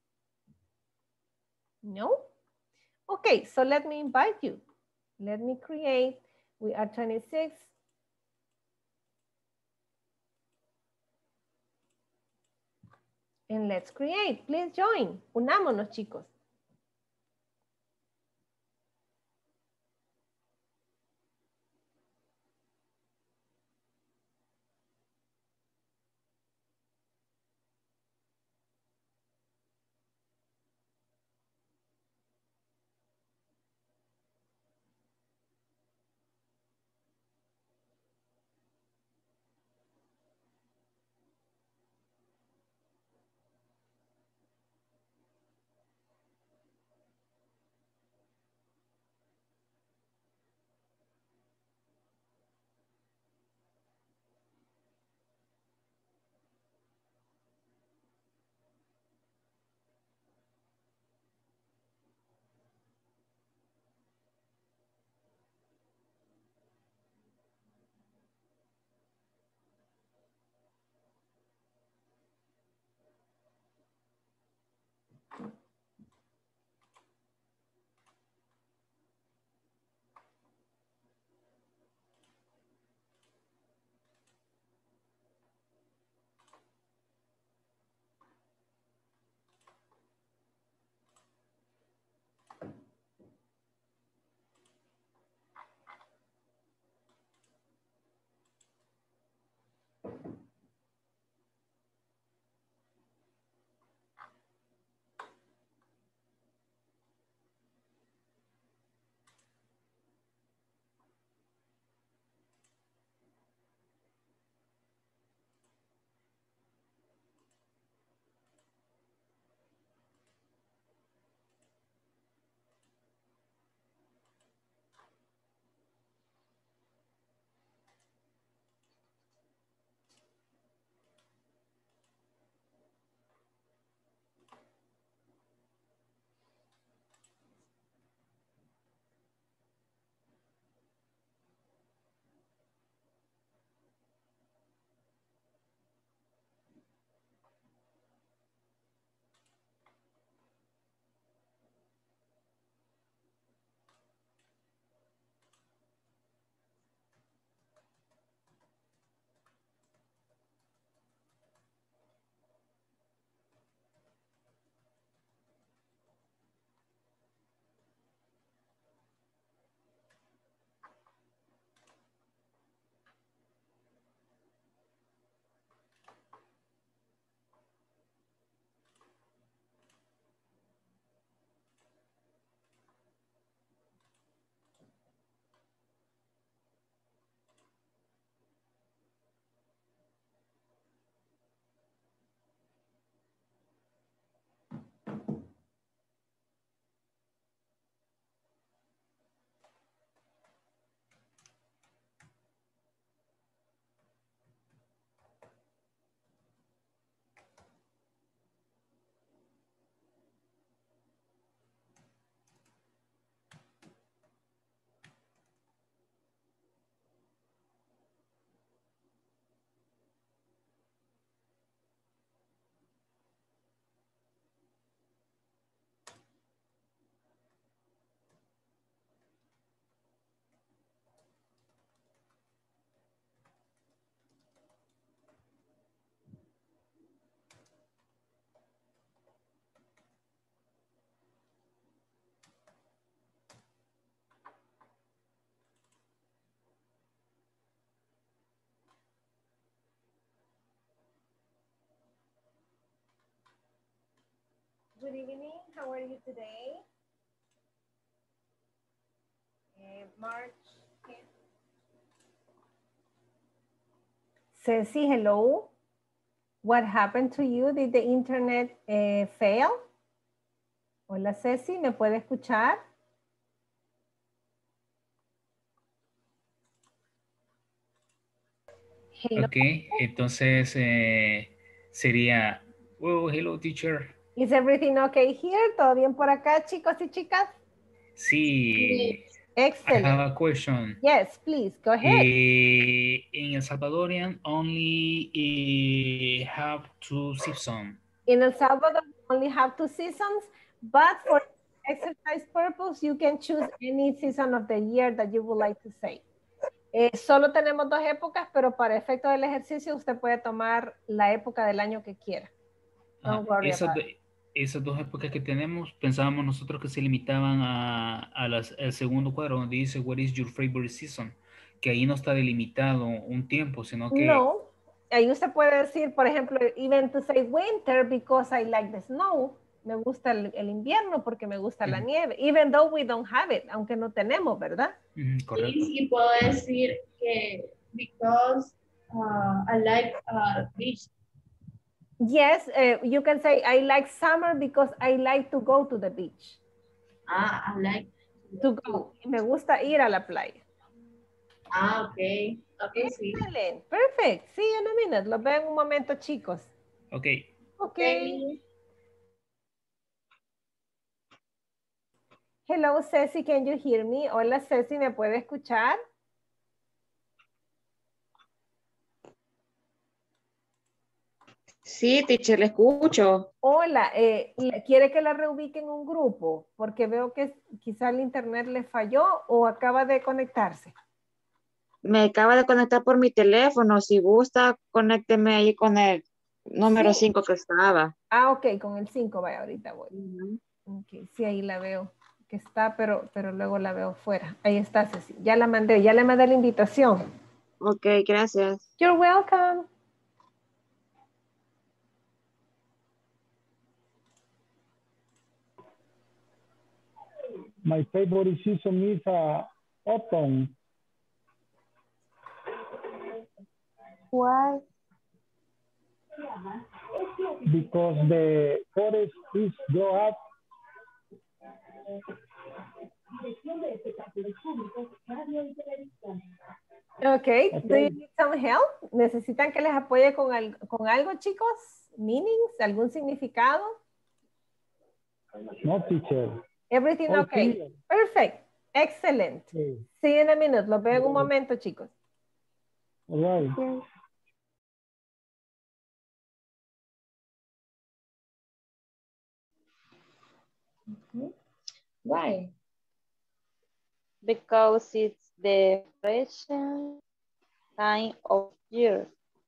No? Okay, so let me invite you. Let me create, we are twenty-six. And let's create, please join. Unámonos, chicos. Good evening. How are you today? Uh, March tenth. Ceci, hello. What happened to you? Did the internet uh, fail? Hola Ceci, ¿me puede escuchar? Hello. Ok, entonces eh, sería, oh, hello teacher. Is everything okay here? ¿Todo bien por acá, chicos y chicas? Sí. Excellent. I have a question. Yes, please, go ahead. Eh, in El Salvadorian, only eh, have two seasons. In El Salvador, we only have two seasons, but for exercise purpose, you can choose any season of the year that you would like to say. Eh, solo tenemos dos épocas, pero para efecto del ejercicio usted puede tomar la época del año que quiera. Don't Ah, worry esas, about do- it. esas dos épocas que tenemos, pensábamos nosotros que se limitaban a, a las, al segundo cuadro donde dice What is your favorite season? Que ahí no está delimitado un tiempo, sino que No, ahí usted puede decir, por ejemplo, even to say winter because I like the snow. Me gusta el, el invierno porque me gusta la Ujú. nieve. Even though we don't have it, aunque no tenemos, ¿verdad? Ujú, correcto. Y puedo decir que because uh, I like uh, beach. Yes, uh, you can say I like summer because I like to go to the beach. Ah, I like To go. Me gusta ir a la playa. Ah, ok. Ok, sí. Excellent. Perfect. See you in a minute. Los veo en un momento, chicos. Ok. Ok. Hello, Ceci. Can you hear me? Hola, Ceci. ¿Me puede escuchar? Sí, teacher, le escucho. Hola. Eh, ¿quiere que la reubique en un grupo? Porque veo que quizá el internet le falló o acaba de conectarse. Me acaba de conectar por mi teléfono. Si gusta, conécteme ahí con el número Sí. cinco que estaba. Ah, ok. Con el cinco, vaya, ahorita voy. Ujú. Ok, sí, ahí la veo. Que está, pero, pero luego la veo fuera. Ahí está, Ceci. Ya la mandé, ya le mandé la invitación. Ok, gracias. You're welcome. My favorite season is uh, autumn. Why? Because the forest is grow up. Okay. Okay. Do you need some help? ¿Necesitan que les apoye con, al- con algo, chicos? Meanings, algún significado? No, teacher. Everything Oh, okay. clear. Perfect. Excellent. Okay. See you in a minute. Los veo en un Okay. momento, chicos. All right. Why? Because it's the fresh time of year.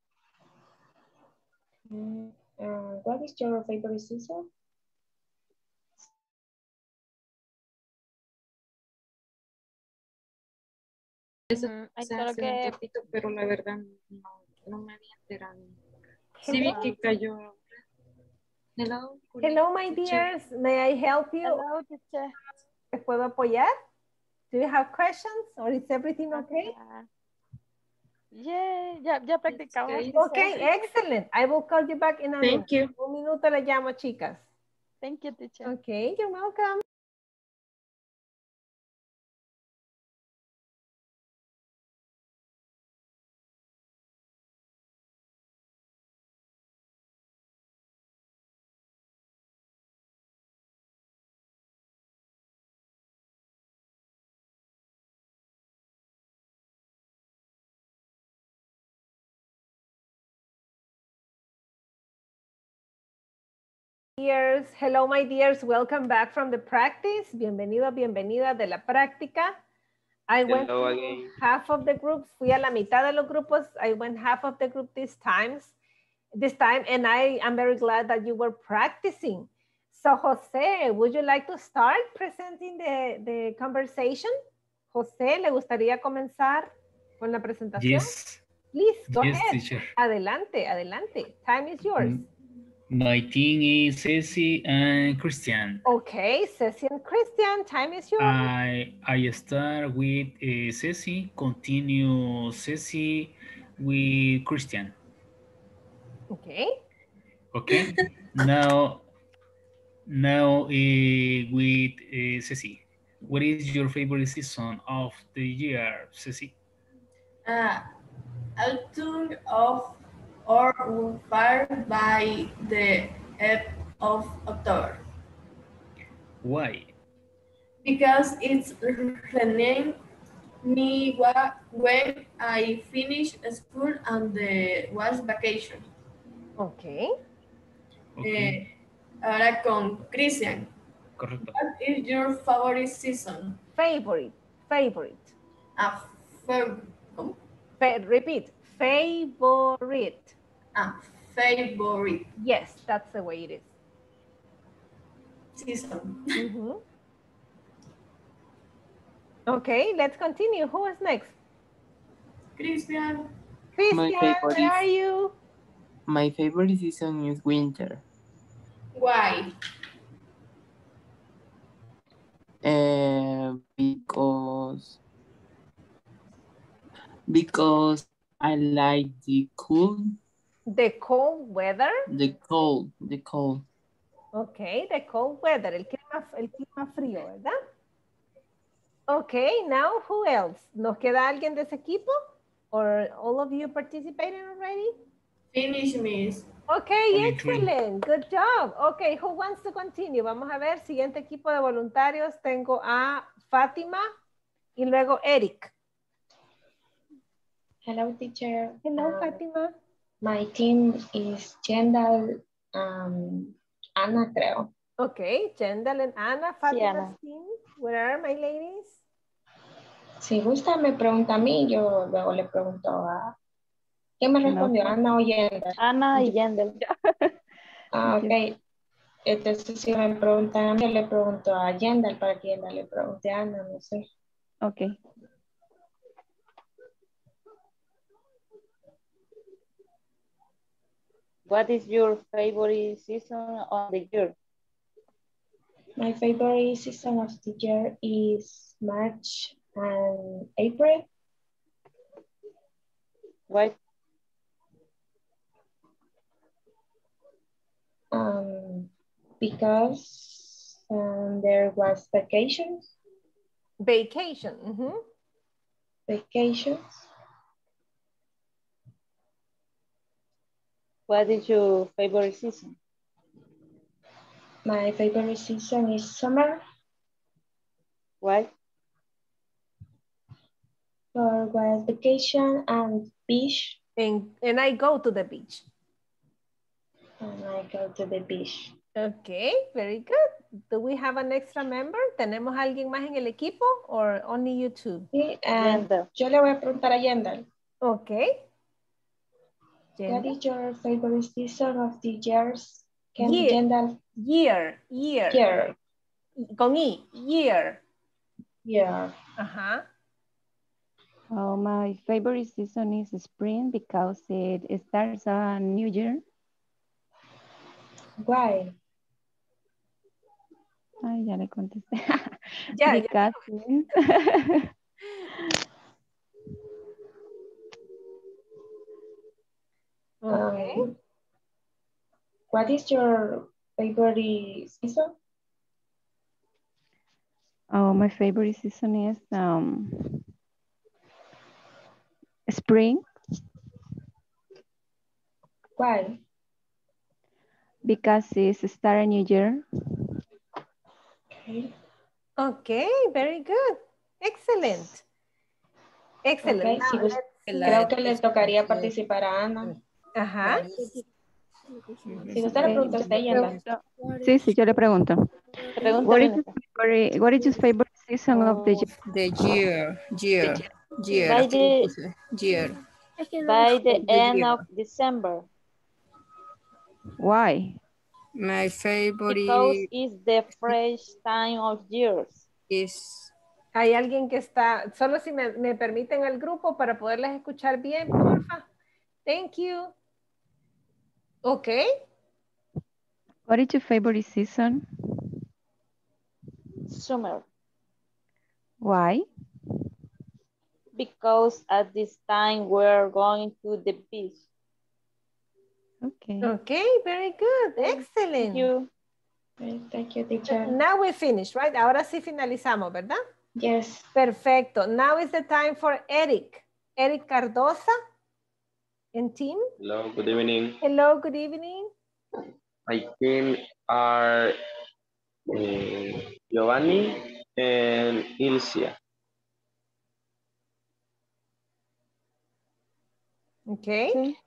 Mm, uh, what is your favorite season? Eso Mm, Ay, se solo hace que un ratito, pero la verdad no, no me había enterado. Sí vi Hello. que cayó. Hello. Hello, my teacher. dears. May I help you? hello, teacher. ¿Les puedo apoyar? Do you have questions or is everything okay? Ah, yeah, ya, ya practicamos. Okay. Okay, excellent. I will call you back in a minute. Thank you. Un minuto le llamo, chicas. Thank you, teacher. Okay, you're welcome. Dears, hello my dears, welcome back from the practice. Bienvenido, bienvenida de la práctica. I went Hello through again. half of the groups. Fui a la mitad de los grupos. I went half of the group this times, this time, and I am very glad that you were practicing. So Jose, would you like to start presenting the, the conversation? Jose, ¿le gustaría comenzar con la presentación? Yes. Please, go Yes, ahead. teacher. Adelante, adelante. Time is yours. Mm, My team is Ceci and Christian. Okay, Ceci and Christian, time is yours. I I start with uh, Ceci, continue Ceci with Christian. Okay. Okay. now, now uh, with uh, Ceci. What is your favorite season of the year, Ceci? Uh, autumn of or fire by the end of October. Why? Because it's raining me when I finish school and the was vacation. Okay. Okay. Eh, ahora con Christian. Correcto. What is your favorite season? Favorite, favorite. Ah, favorite. ¿Cómo? Fa repeat, favorite. Ah, favorite. Yes, that's the way it is. Season. Mm-hmm. Okay, let's continue. Who is next? Christian. Christian, where are you? My favorite season is winter. Why? Uh, because because I like the cool. The cold weather. The cold, the cold. Okay, the cold weather, el clima, el clima frío, ¿verdad? Okay, now who else? ¿Nos queda alguien de ese equipo? Or all of you participating already? Finish, miss. Okay, Only excellent. Three. Good job. Okay, who wants to continue? Vamos a ver, siguiente equipo de voluntarios. Tengo a Fátima y luego Eric. Hello, teacher. Hello, um, Fátima. My team is Kendall, um, Ana, creo. Okay, Kendall and Ana, Fátima's Sí, Ana. team. Where are my ladies? Si gusta, me pregunta a mí, yo luego le pregunto a... ¿Quién me respondió? No. Ana o Yendel. Ana y Yendel. Ah, ok. Entonces, si me preguntan a mí, yo le pregunto a Yendel para que Yendel le pregunte a Ana, no sé. Okay. What is your favorite season of the year? My favorite season of the year is March and April. Why? Um, because um, there was vacations. Vacation. Mm-hmm. Vacations. What is your favorite season? My favorite season is summer. Why? For was vacation and beach. And, and I go to the beach. And I go to the beach. Okay, very good. Do we have an extra member? ¿Tenemos alguien más en el equipo or only you two? Sí, and yo le voy a preguntar a Yendel. Okay. What is your favorite season of the years? Can Year. Yendel? Year, year. Year. Con I, year. Year. Uh-huh. Oh, my favorite season is spring because it starts a new year. Why? Ay, ya le contesté. Ya, because ya. Okay. Um, what is your favorite season? Oh, my favorite season is um, spring. Why? Because it's start a new year. Okay. Okay, very good. Excellent. Excellent. Okay, Now, si let's gusta, creo que le tocaría participar a Ana. Ajá. Si gusta, le pregunto a usted, Yendel. Sí, sí, yo le pregunto. What is, Pregúntame. your favorite, what is your favorite season of the year? The year, year, year. By Aquí the- puse, year. By the The end year. of December. Why? My favorite Because it's the fresh time of years. is Hay alguien que está, solo si me, me permiten el grupo para poderles escuchar bien, porfa. Thank you. Okay. What is your favorite season? Summer. Why? Because at this time we're going to the beach. Okay. Okay, very good. Excellent. Thank you. Thank you, teacher. Now we finish, right? Ahora sí finalizamos, ¿verdad? Yes. Perfecto. Now is the time for Eric. Eric Cardosa and team. Hello, good evening. Hello, good evening. My team are uh, Giovanni and Ilcia. Okay.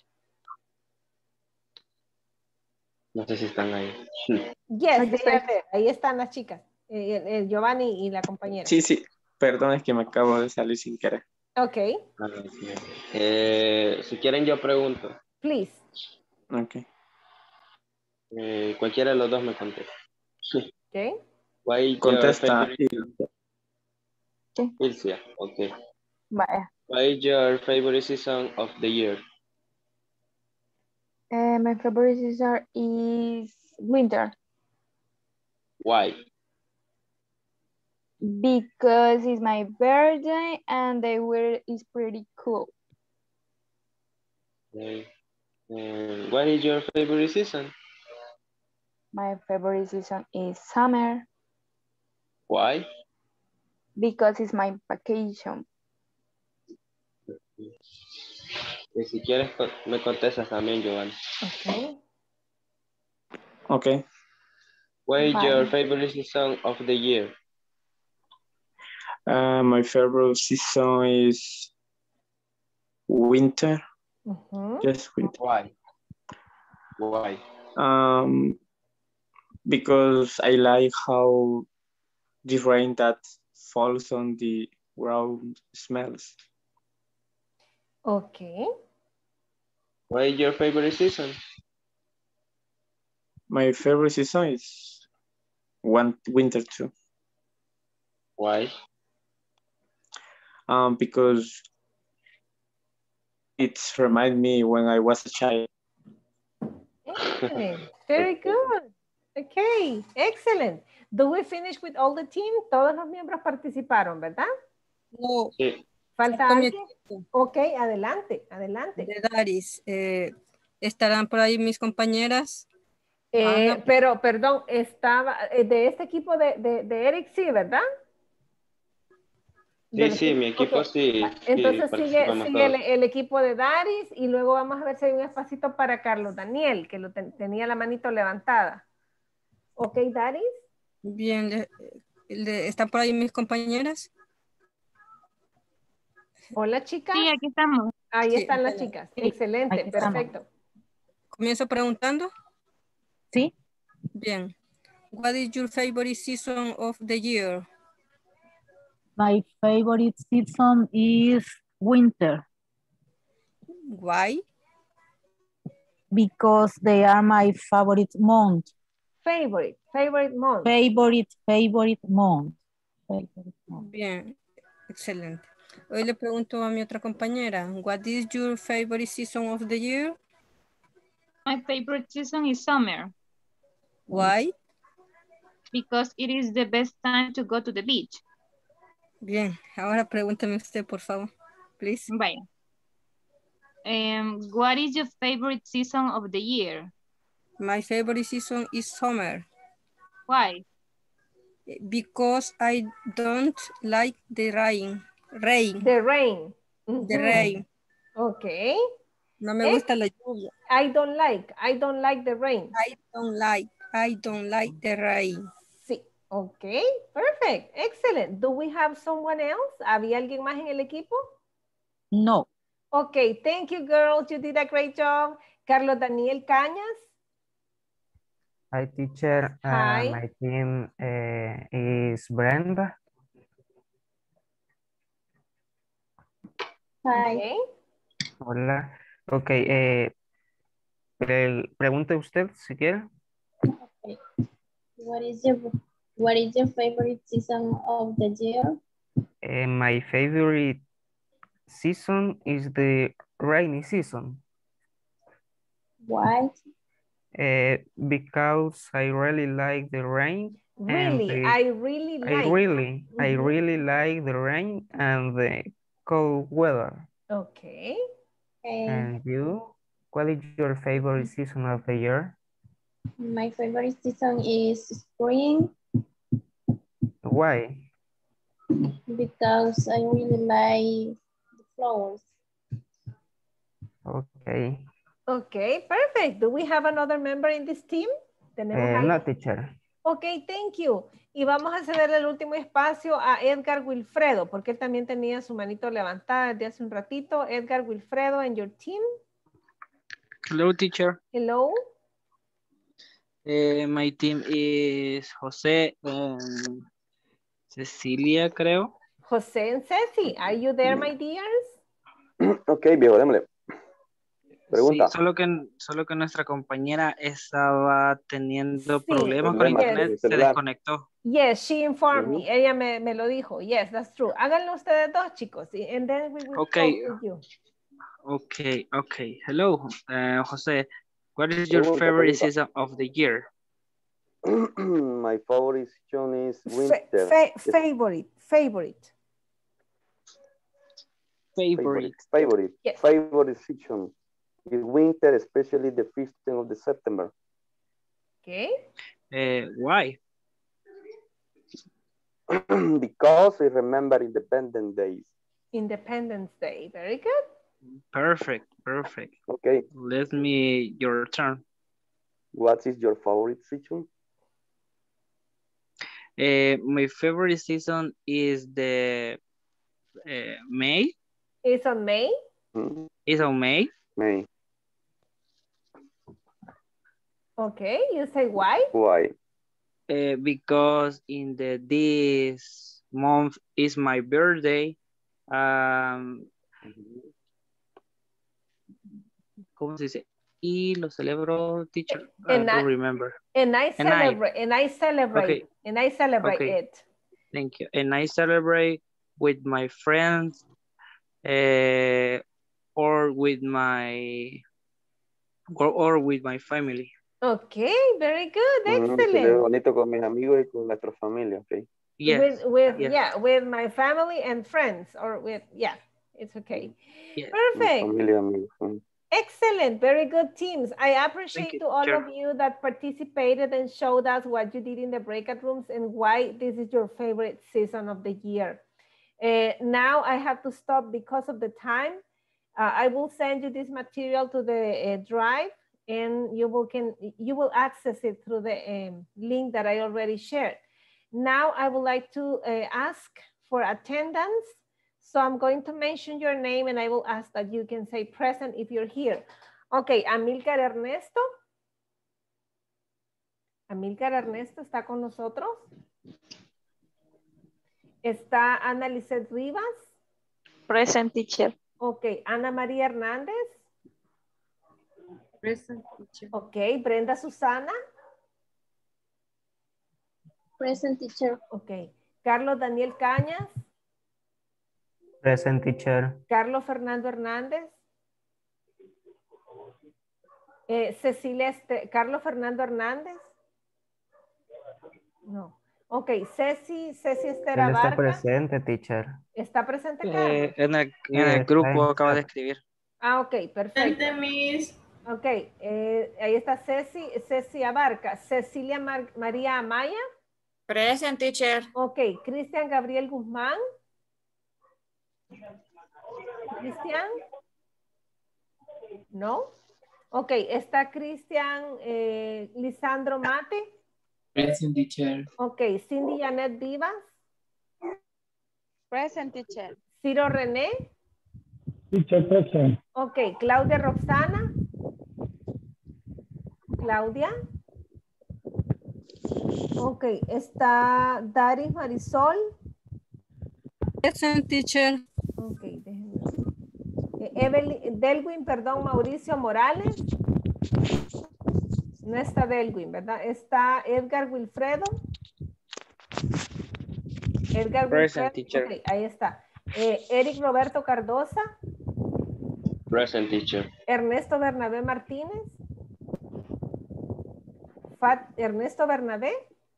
No sé si están ahí. Yes, they are there. Ahí están las chicas. Eh, el- el Giovanni y la compañera. Sí, sí. Perdón, es que me acabo de salir sin querer. Ok, Ah, sí. Eh, si quieren yo pregunto. please. Ok. Eh, cualquiera de los dos me contesta. Okay. Why is your Contesta. favorite... Ilcia, okay. Vaya. What is your favorite season of the year? Uh, my favorite season is winter Why? because it's my birthday and the weather is pretty cool. Okay. And what is your favorite season? My favorite season is summer Why? because it's my vacation. Y si quieres co- me contestas también, Giovanni. Okay. Ok. What is your Vale. favorite season of the year? Uh, my favorite season is winter. Mhm. Just winter. Why? Why? Um, because I like how the rain that falls on the ground smells. Okay. What is your favorite season? My favorite season is one winter too. Why? Um, because it's remind me when I was a child. Excellent. Very good. Okay, excellent. Do we finish with all the team? Todos los miembros participaron, ¿verdad? No. Sí. ¿Falta Falta mi alguien? equipo. Ok, adelante, adelante. De Daris. Eh, ¿estarán por ahí mis compañeras? Eh, Ana. pero, perdón, estaba eh, de este equipo de, de, de Eric, sí, ¿verdad? Sí, Del sí, equipo- mi equipo ok. sí, Entonces sí sigue, participamos sigue el, todos. el equipo de Daris y luego vamos a ver si hay un espacito para Carlos Daniel, que lo ten- tenía la manito levantada. Ok, Daris. Bien, le- le- ¿están por ahí mis compañeras? Hola, chicas. Sí, aquí estamos. Ahí Sí, están las bueno. chicas. Excelente, aquí estamos. perfecto. ¿Comienzo preguntando? Sí. Bien. What is your favorite season of the year? My favorite season is winter Why? because they are my favorite month. Favorite, favorite month. Favorite, favorite month. Favorite month. Bien, excelente. Hoy le pregunto a mi otra compañera, what is your favorite season of the year? My favorite season is summer Why? because it is the best time to go to the beach. Bien, ahora pregúntame usted, por favor, please. Vaya. Um, what is your favorite season of the year? My favorite season is summer Why? because I don't like the rain. Rain. The rain. The Ujú. rain. Ok. No me Eh, gusta la lluvia. I don't like, I don't like the rain. I don't like, I don't like the rain. Sí. Ok, perfect. Excellent. Do we have someone else? ¿Había alguien más en el equipo? No. Ok, thank you, girls. You did a great job. Carlos Daniel Cañas. Hi, teacher. Uh, Hi. my team uh, is Brenda. Hi. Okay. Hola. Ok, eh, pre- pregunte usted si quiere. What is your What is your favorite season of the year? Eh, my favorite season is the rainy season. Why? Uh, because I really like the rain. and Really, the- I really I like. really, I Mhm. really like the rain and the cold weather. Okay. And you, what is your favorite season of the year? My favorite season is spring Why? because I really like the flowers. Okay. Okay, perfect. Do we have another member in this team? ¿Tenemos Eh, alguien? no, teacher. Ok, thank you. Y vamos a ceder el último espacio a Edgar Wilfredo, porque él también tenía su manito levantada desde hace un ratito. Edgar Wilfredo, and your team. Hello, teacher. Hello. Uh, my team is Jose and Cecilia, creo. José and Ceci, are you there, my dears? Ok, viejo, démosle. Pregunta. Sí, solo que, solo que nuestra compañera estaba teniendo Sí, problemas con Problemas internet, con el se celular. desconectó. Yes, she informed Ujú. me. Ella me, me lo dijo. Yes, that's true. Háganlo ustedes dos, chicos. y- And then we will Okay. talk with you. Okay, okay. Hello, uh, Jose. What is your Pregunta, favorite pregunta. season of the year? My favorite season is Fa- winter. fa- favorite, favorite. Favorite. Favorite. Yes. Favorite season is winter, especially the fifteenth of the September. Okay. Uh, why? Because I remember Independence Days. Independence Day. Very good. Perfect, perfect. Okay. Let me your turn. What is your favorite season? Uh, my favorite season is the uh, May. It's on May. Hmm? Is on May. May. Okay. You say why? Why? Uh, because in the this month is my birthday. Um, ¿Cómo se dice? Y lo celebro, teacher. I And don't I- remember. And I And I- celebrate. And I celebrate. Okay. And I celebrate Okay. it. Thank you. And I celebrate with my friends uh, or with my or, or with my family. Okay. Very good. Mm, celebro Excellent. bonito con mis amigos y con nuestra familia, ok. Yes. With, with yes. yeah, with my family and friends, or with yeah, it's okay. Yes. Mi Perfect. familia, amigos. Mm. Excellent. Very good teams. I appreciate you, to all teacher. of you that participated and showed us what you did in the breakout rooms and why this is your favorite season of the year. Uh, now I have to stop because of the time. Uh, I will send you this material to the uh, drive, and you will can you will access it through the um, link that I already shared. Now I would like to uh, ask for attendance. So I'm going to mention your name and I will ask that you can say present if you're here. Okay, Amilcar Ernesto. Amilcar Ernesto está con nosotros. Está Ana Lisset Rivas. Present, teacher. Ok, Ana María Hernández. Present, teacher. Ok, Brenda Susana. Present, teacher. Ok, Carlos Daniel Cañas. Present, teacher. Carlos Fernando Hernández. Eh, Cecilia, este, Carlos Fernando Hernández. No. Ok, Ceci, Ceci Esther Él está Abarca. presente, teacher. ¿Está presente, Carlos? Eh, en el, Sí, en el está grupo en acaba de chat. escribir. Ah, ok, perfecto. Presente, Miss. Ok, eh, ahí está Ceci, Ceci Abarca. Cecilia Mar- María Amaya. Present, teacher. Ok, Cristian Gabriel Guzmán. Cristian. ¿No? Ok, está Cristian eh, Lisandro Mate. Present, teacher. Ok, Cindy Janet Vivas. Present, teacher. Ciro René. Teacher present. Ok, Claudia Roxana. Claudia. Ok, está Daris Marisol. Present, teacher. Ok, déjenme ver. Eh, Evelyn, Delwin, perdón, Mauricio Morales. No está Delwin, ¿verdad? Está Edgar Wilfredo. Edgar Present, Wilfredo. teacher. Ok, ahí está. Eh, Eric Roberto Cardosa. Present, teacher. Ernesto Bernabé Martínez. Fat, Ernesto Bernabé.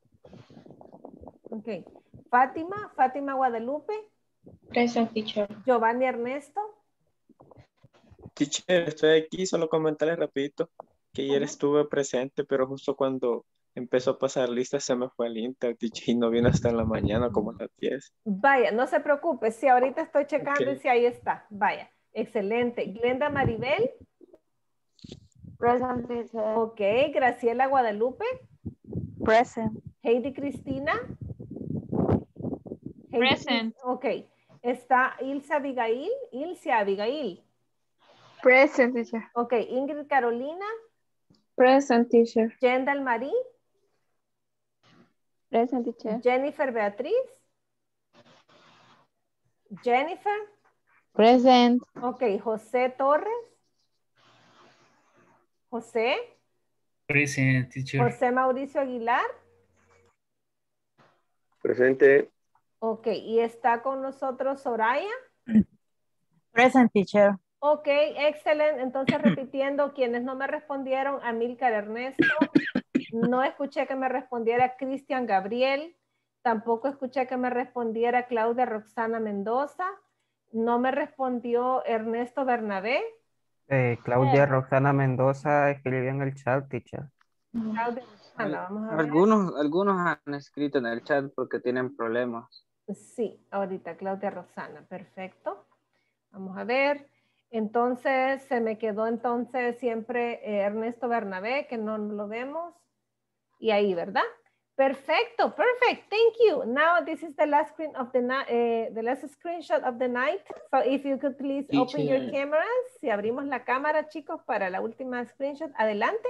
Ok. Fátima, Fátima Guadalupe. Present, teacher. Giovanni Ernesto. Teacher, estoy aquí, solo comentarles rapidito que ayer estuve presente, pero justo cuando empezó a pasar lista se me fue el Inter, teacher, y no vino hasta en la mañana como a las diez. Vaya, no se preocupe, si ahorita estoy checando Ok. y si ahí está. Vaya, excelente. Glenda Maribel. Present, teacher. Ok, Graciela Guadalupe. Present. Heidi Cristina. Heidi Present. Cris- Ok, está Ilse Abigail. Ilse Abigail. Present, teacher. Ok, Ingrid Carolina. Present, teacher. Yendal Marie. Present, teacher. Jennifer Beatriz. Jennifer. Present. Ok, José Torres. José. Present, teacher. José Mauricio Aguilar. Presente. Ok, y está con nosotros Soraya. Present, teacher. Ok, excelente. Entonces, repitiendo, quienes no me respondieron, Amílcar Ernesto, no escuché que me respondiera Cristian Gabriel, tampoco escuché que me respondiera Claudia Roxana Mendoza, no me respondió Ernesto Bernabé. Eh, Claudia Roxana Mendoza escribió en el chat, teacher. Claudia Roxana, vamos a ver. Algunos, algunos han escrito en el chat porque tienen problemas. Sí, ahorita Claudia Roxana, perfecto. Vamos a ver. Entonces, se me quedó entonces siempre eh, Ernesto Bernabé, que no lo vemos. Y ahí, ¿verdad? Perfecto, perfect. Thank you. Now, this is the last screen of the night, uh, the last screenshot of the night. So, if you could please open your Teacher. cameras. Si abrimos la cámara, chicos, para la última screenshot. Adelante.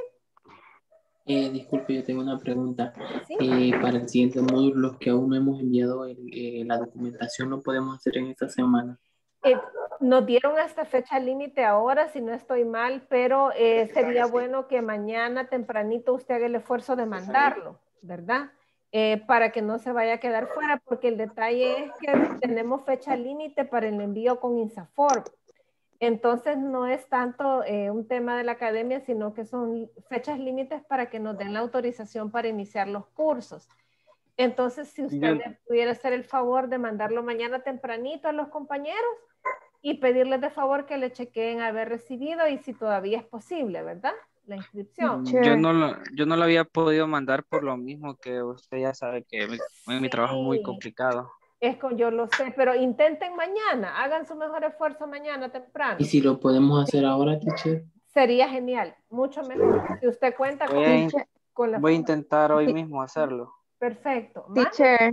Eh, disculpe, yo tengo una pregunta. Sí. Eh, para el siguiente módulo, los que aún no hemos enviado el- eh, la documentación, ¿lo podemos hacer en esta semana? Eh, nos dieron hasta fecha límite ahora, si no estoy mal, pero eh, sería bueno que mañana tempranito usted haga el esfuerzo de mandarlo, ¿verdad? Eh, para que no se vaya a quedar fuera, porque el detalle es que tenemos fecha límite para el envío con INSAFORP. Entonces no es tanto eh, un tema de la academia, sino que son fechas límites para que nos den la autorización para iniciar los cursos. Entonces, si usted Yo- me pudiera hacer el favor de mandarlo mañana tempranito a los compañeros y pedirles de favor que le chequeen haber recibido y si todavía es posible, ¿verdad? La inscripción. Yo no, lo, yo no lo había podido mandar por lo mismo que usted ya sabe que mi, mi trabajo es muy Sí. complicado. Es con yo lo sé, pero intenten mañana, hagan su mejor esfuerzo mañana temprano. ¿Y si lo podemos hacer ahora, teacher? Sería genial, mucho mejor. Si usted cuenta con, Voy a, in- con la... voy a intentar hoy mismo hacerlo. Perfecto. ¿Más? Teacher,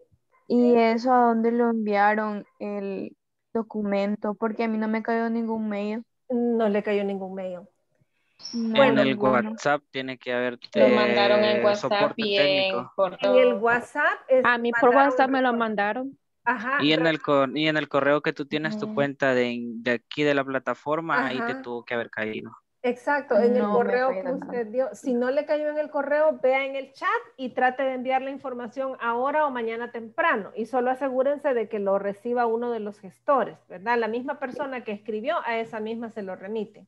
¿y eso a dónde lo enviaron el documento? Porque a mí no me cayó ningún mail. No le cayó ningún mail. No, En el ninguno. WhatsApp tiene que haber Lo mandaron en eh, WhatsApp soporte y en técnico. por En el todo. WhatsApp. Es, A mí por mandaron- WhatsApp me lo mandaron. Ajá. Y en el cor- y en el correo que tú tienes tu Ujú. cuenta de, de aquí de la plataforma, ahí te Ajá. tuvo que haber caído. Exacto, en el No me correo fue que nada. usted dio. Si no le cayó en el correo, vea en el chat y trate de enviar la información ahora o mañana temprano. Y solo asegúrense de que lo reciba uno de los gestores, ¿verdad? La misma persona que escribió, a esa misma se lo remite.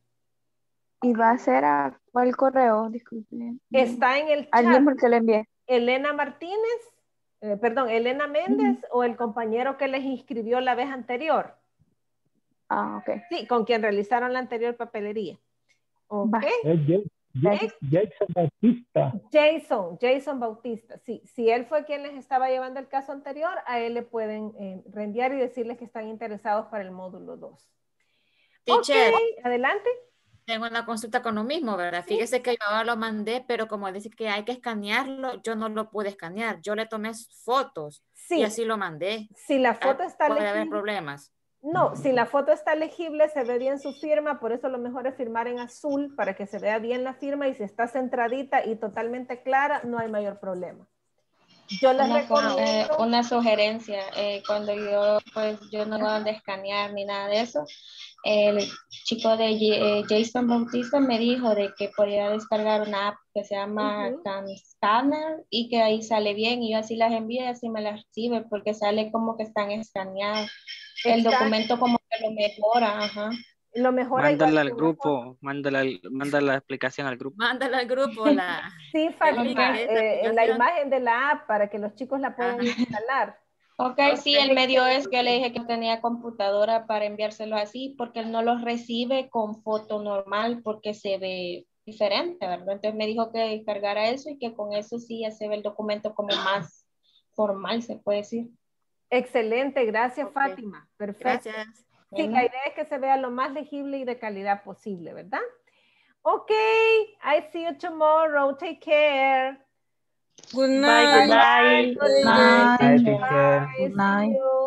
¿Y va a ser a cuál correo? Disculpe. Está en el Al chat. mismo que le envié. Elena Martínez, eh, perdón, Elena Méndez o el compañero que les inscribió la vez anterior. Ah, ok. Sí, con quien realizaron la anterior papelería. Ok. Va. Es Ja- Ja- Jason Bautista. Jason, Jason Bautista, sí. Si él fue quien les estaba llevando el caso anterior, a él le pueden eh, reenviar y decirles que están interesados para el módulo dos. Teacher, Ok, adelante. tengo una consulta con lo mismo, ¿verdad? Fíjese que yo ahora lo mandé, pero como dice que hay que escanearlo, yo no lo pude escanear. Yo le tomé fotos Sí. y así lo mandé. Si la foto está Puede haber legible, problemas. no, si la foto está legible, se ve bien su firma, por eso lo mejor es firmar en azul para que se vea bien la firma y si está centradita y totalmente clara, no hay mayor problema. Yo les Una, co- eh, recomiendo... una sugerencia, eh, cuando yo, pues, yo no voy a escanear ni nada de eso, el chico de J- eh, Jason Bautista me dijo de que podía descargar una app que se llama Ujú. CamScanner y que ahí sale bien y yo así las envío y así me las recibe porque sale como que están escaneadas. El Está- documento como que lo mejora, ajá. Lo mejor hay Mándala al una grupo, mándala, al- mándala la explicación al grupo. Mándala al grupo la. Sí, Fátima, esa eh, en la aplicación. imagen de la app para que los chicos la puedan instalar. Ok, sí, el medio es que le dije que tenía computadora para enviárselo así, porque él no los recibe con foto normal porque se ve diferente, ¿verdad? Entonces me dijo que descargara eso y que con eso sí ya se ve el documento como más formal, se puede decir. Excelente, gracias Fátima. Perfecto. Gracias. Sí, Bueno. la idea es que se vea lo más legible y de calidad posible, ¿verdad? Ok, I see you tomorrow. Take care. Good Bye, night. good night. Good night. Bye, teacher. Bye, see you.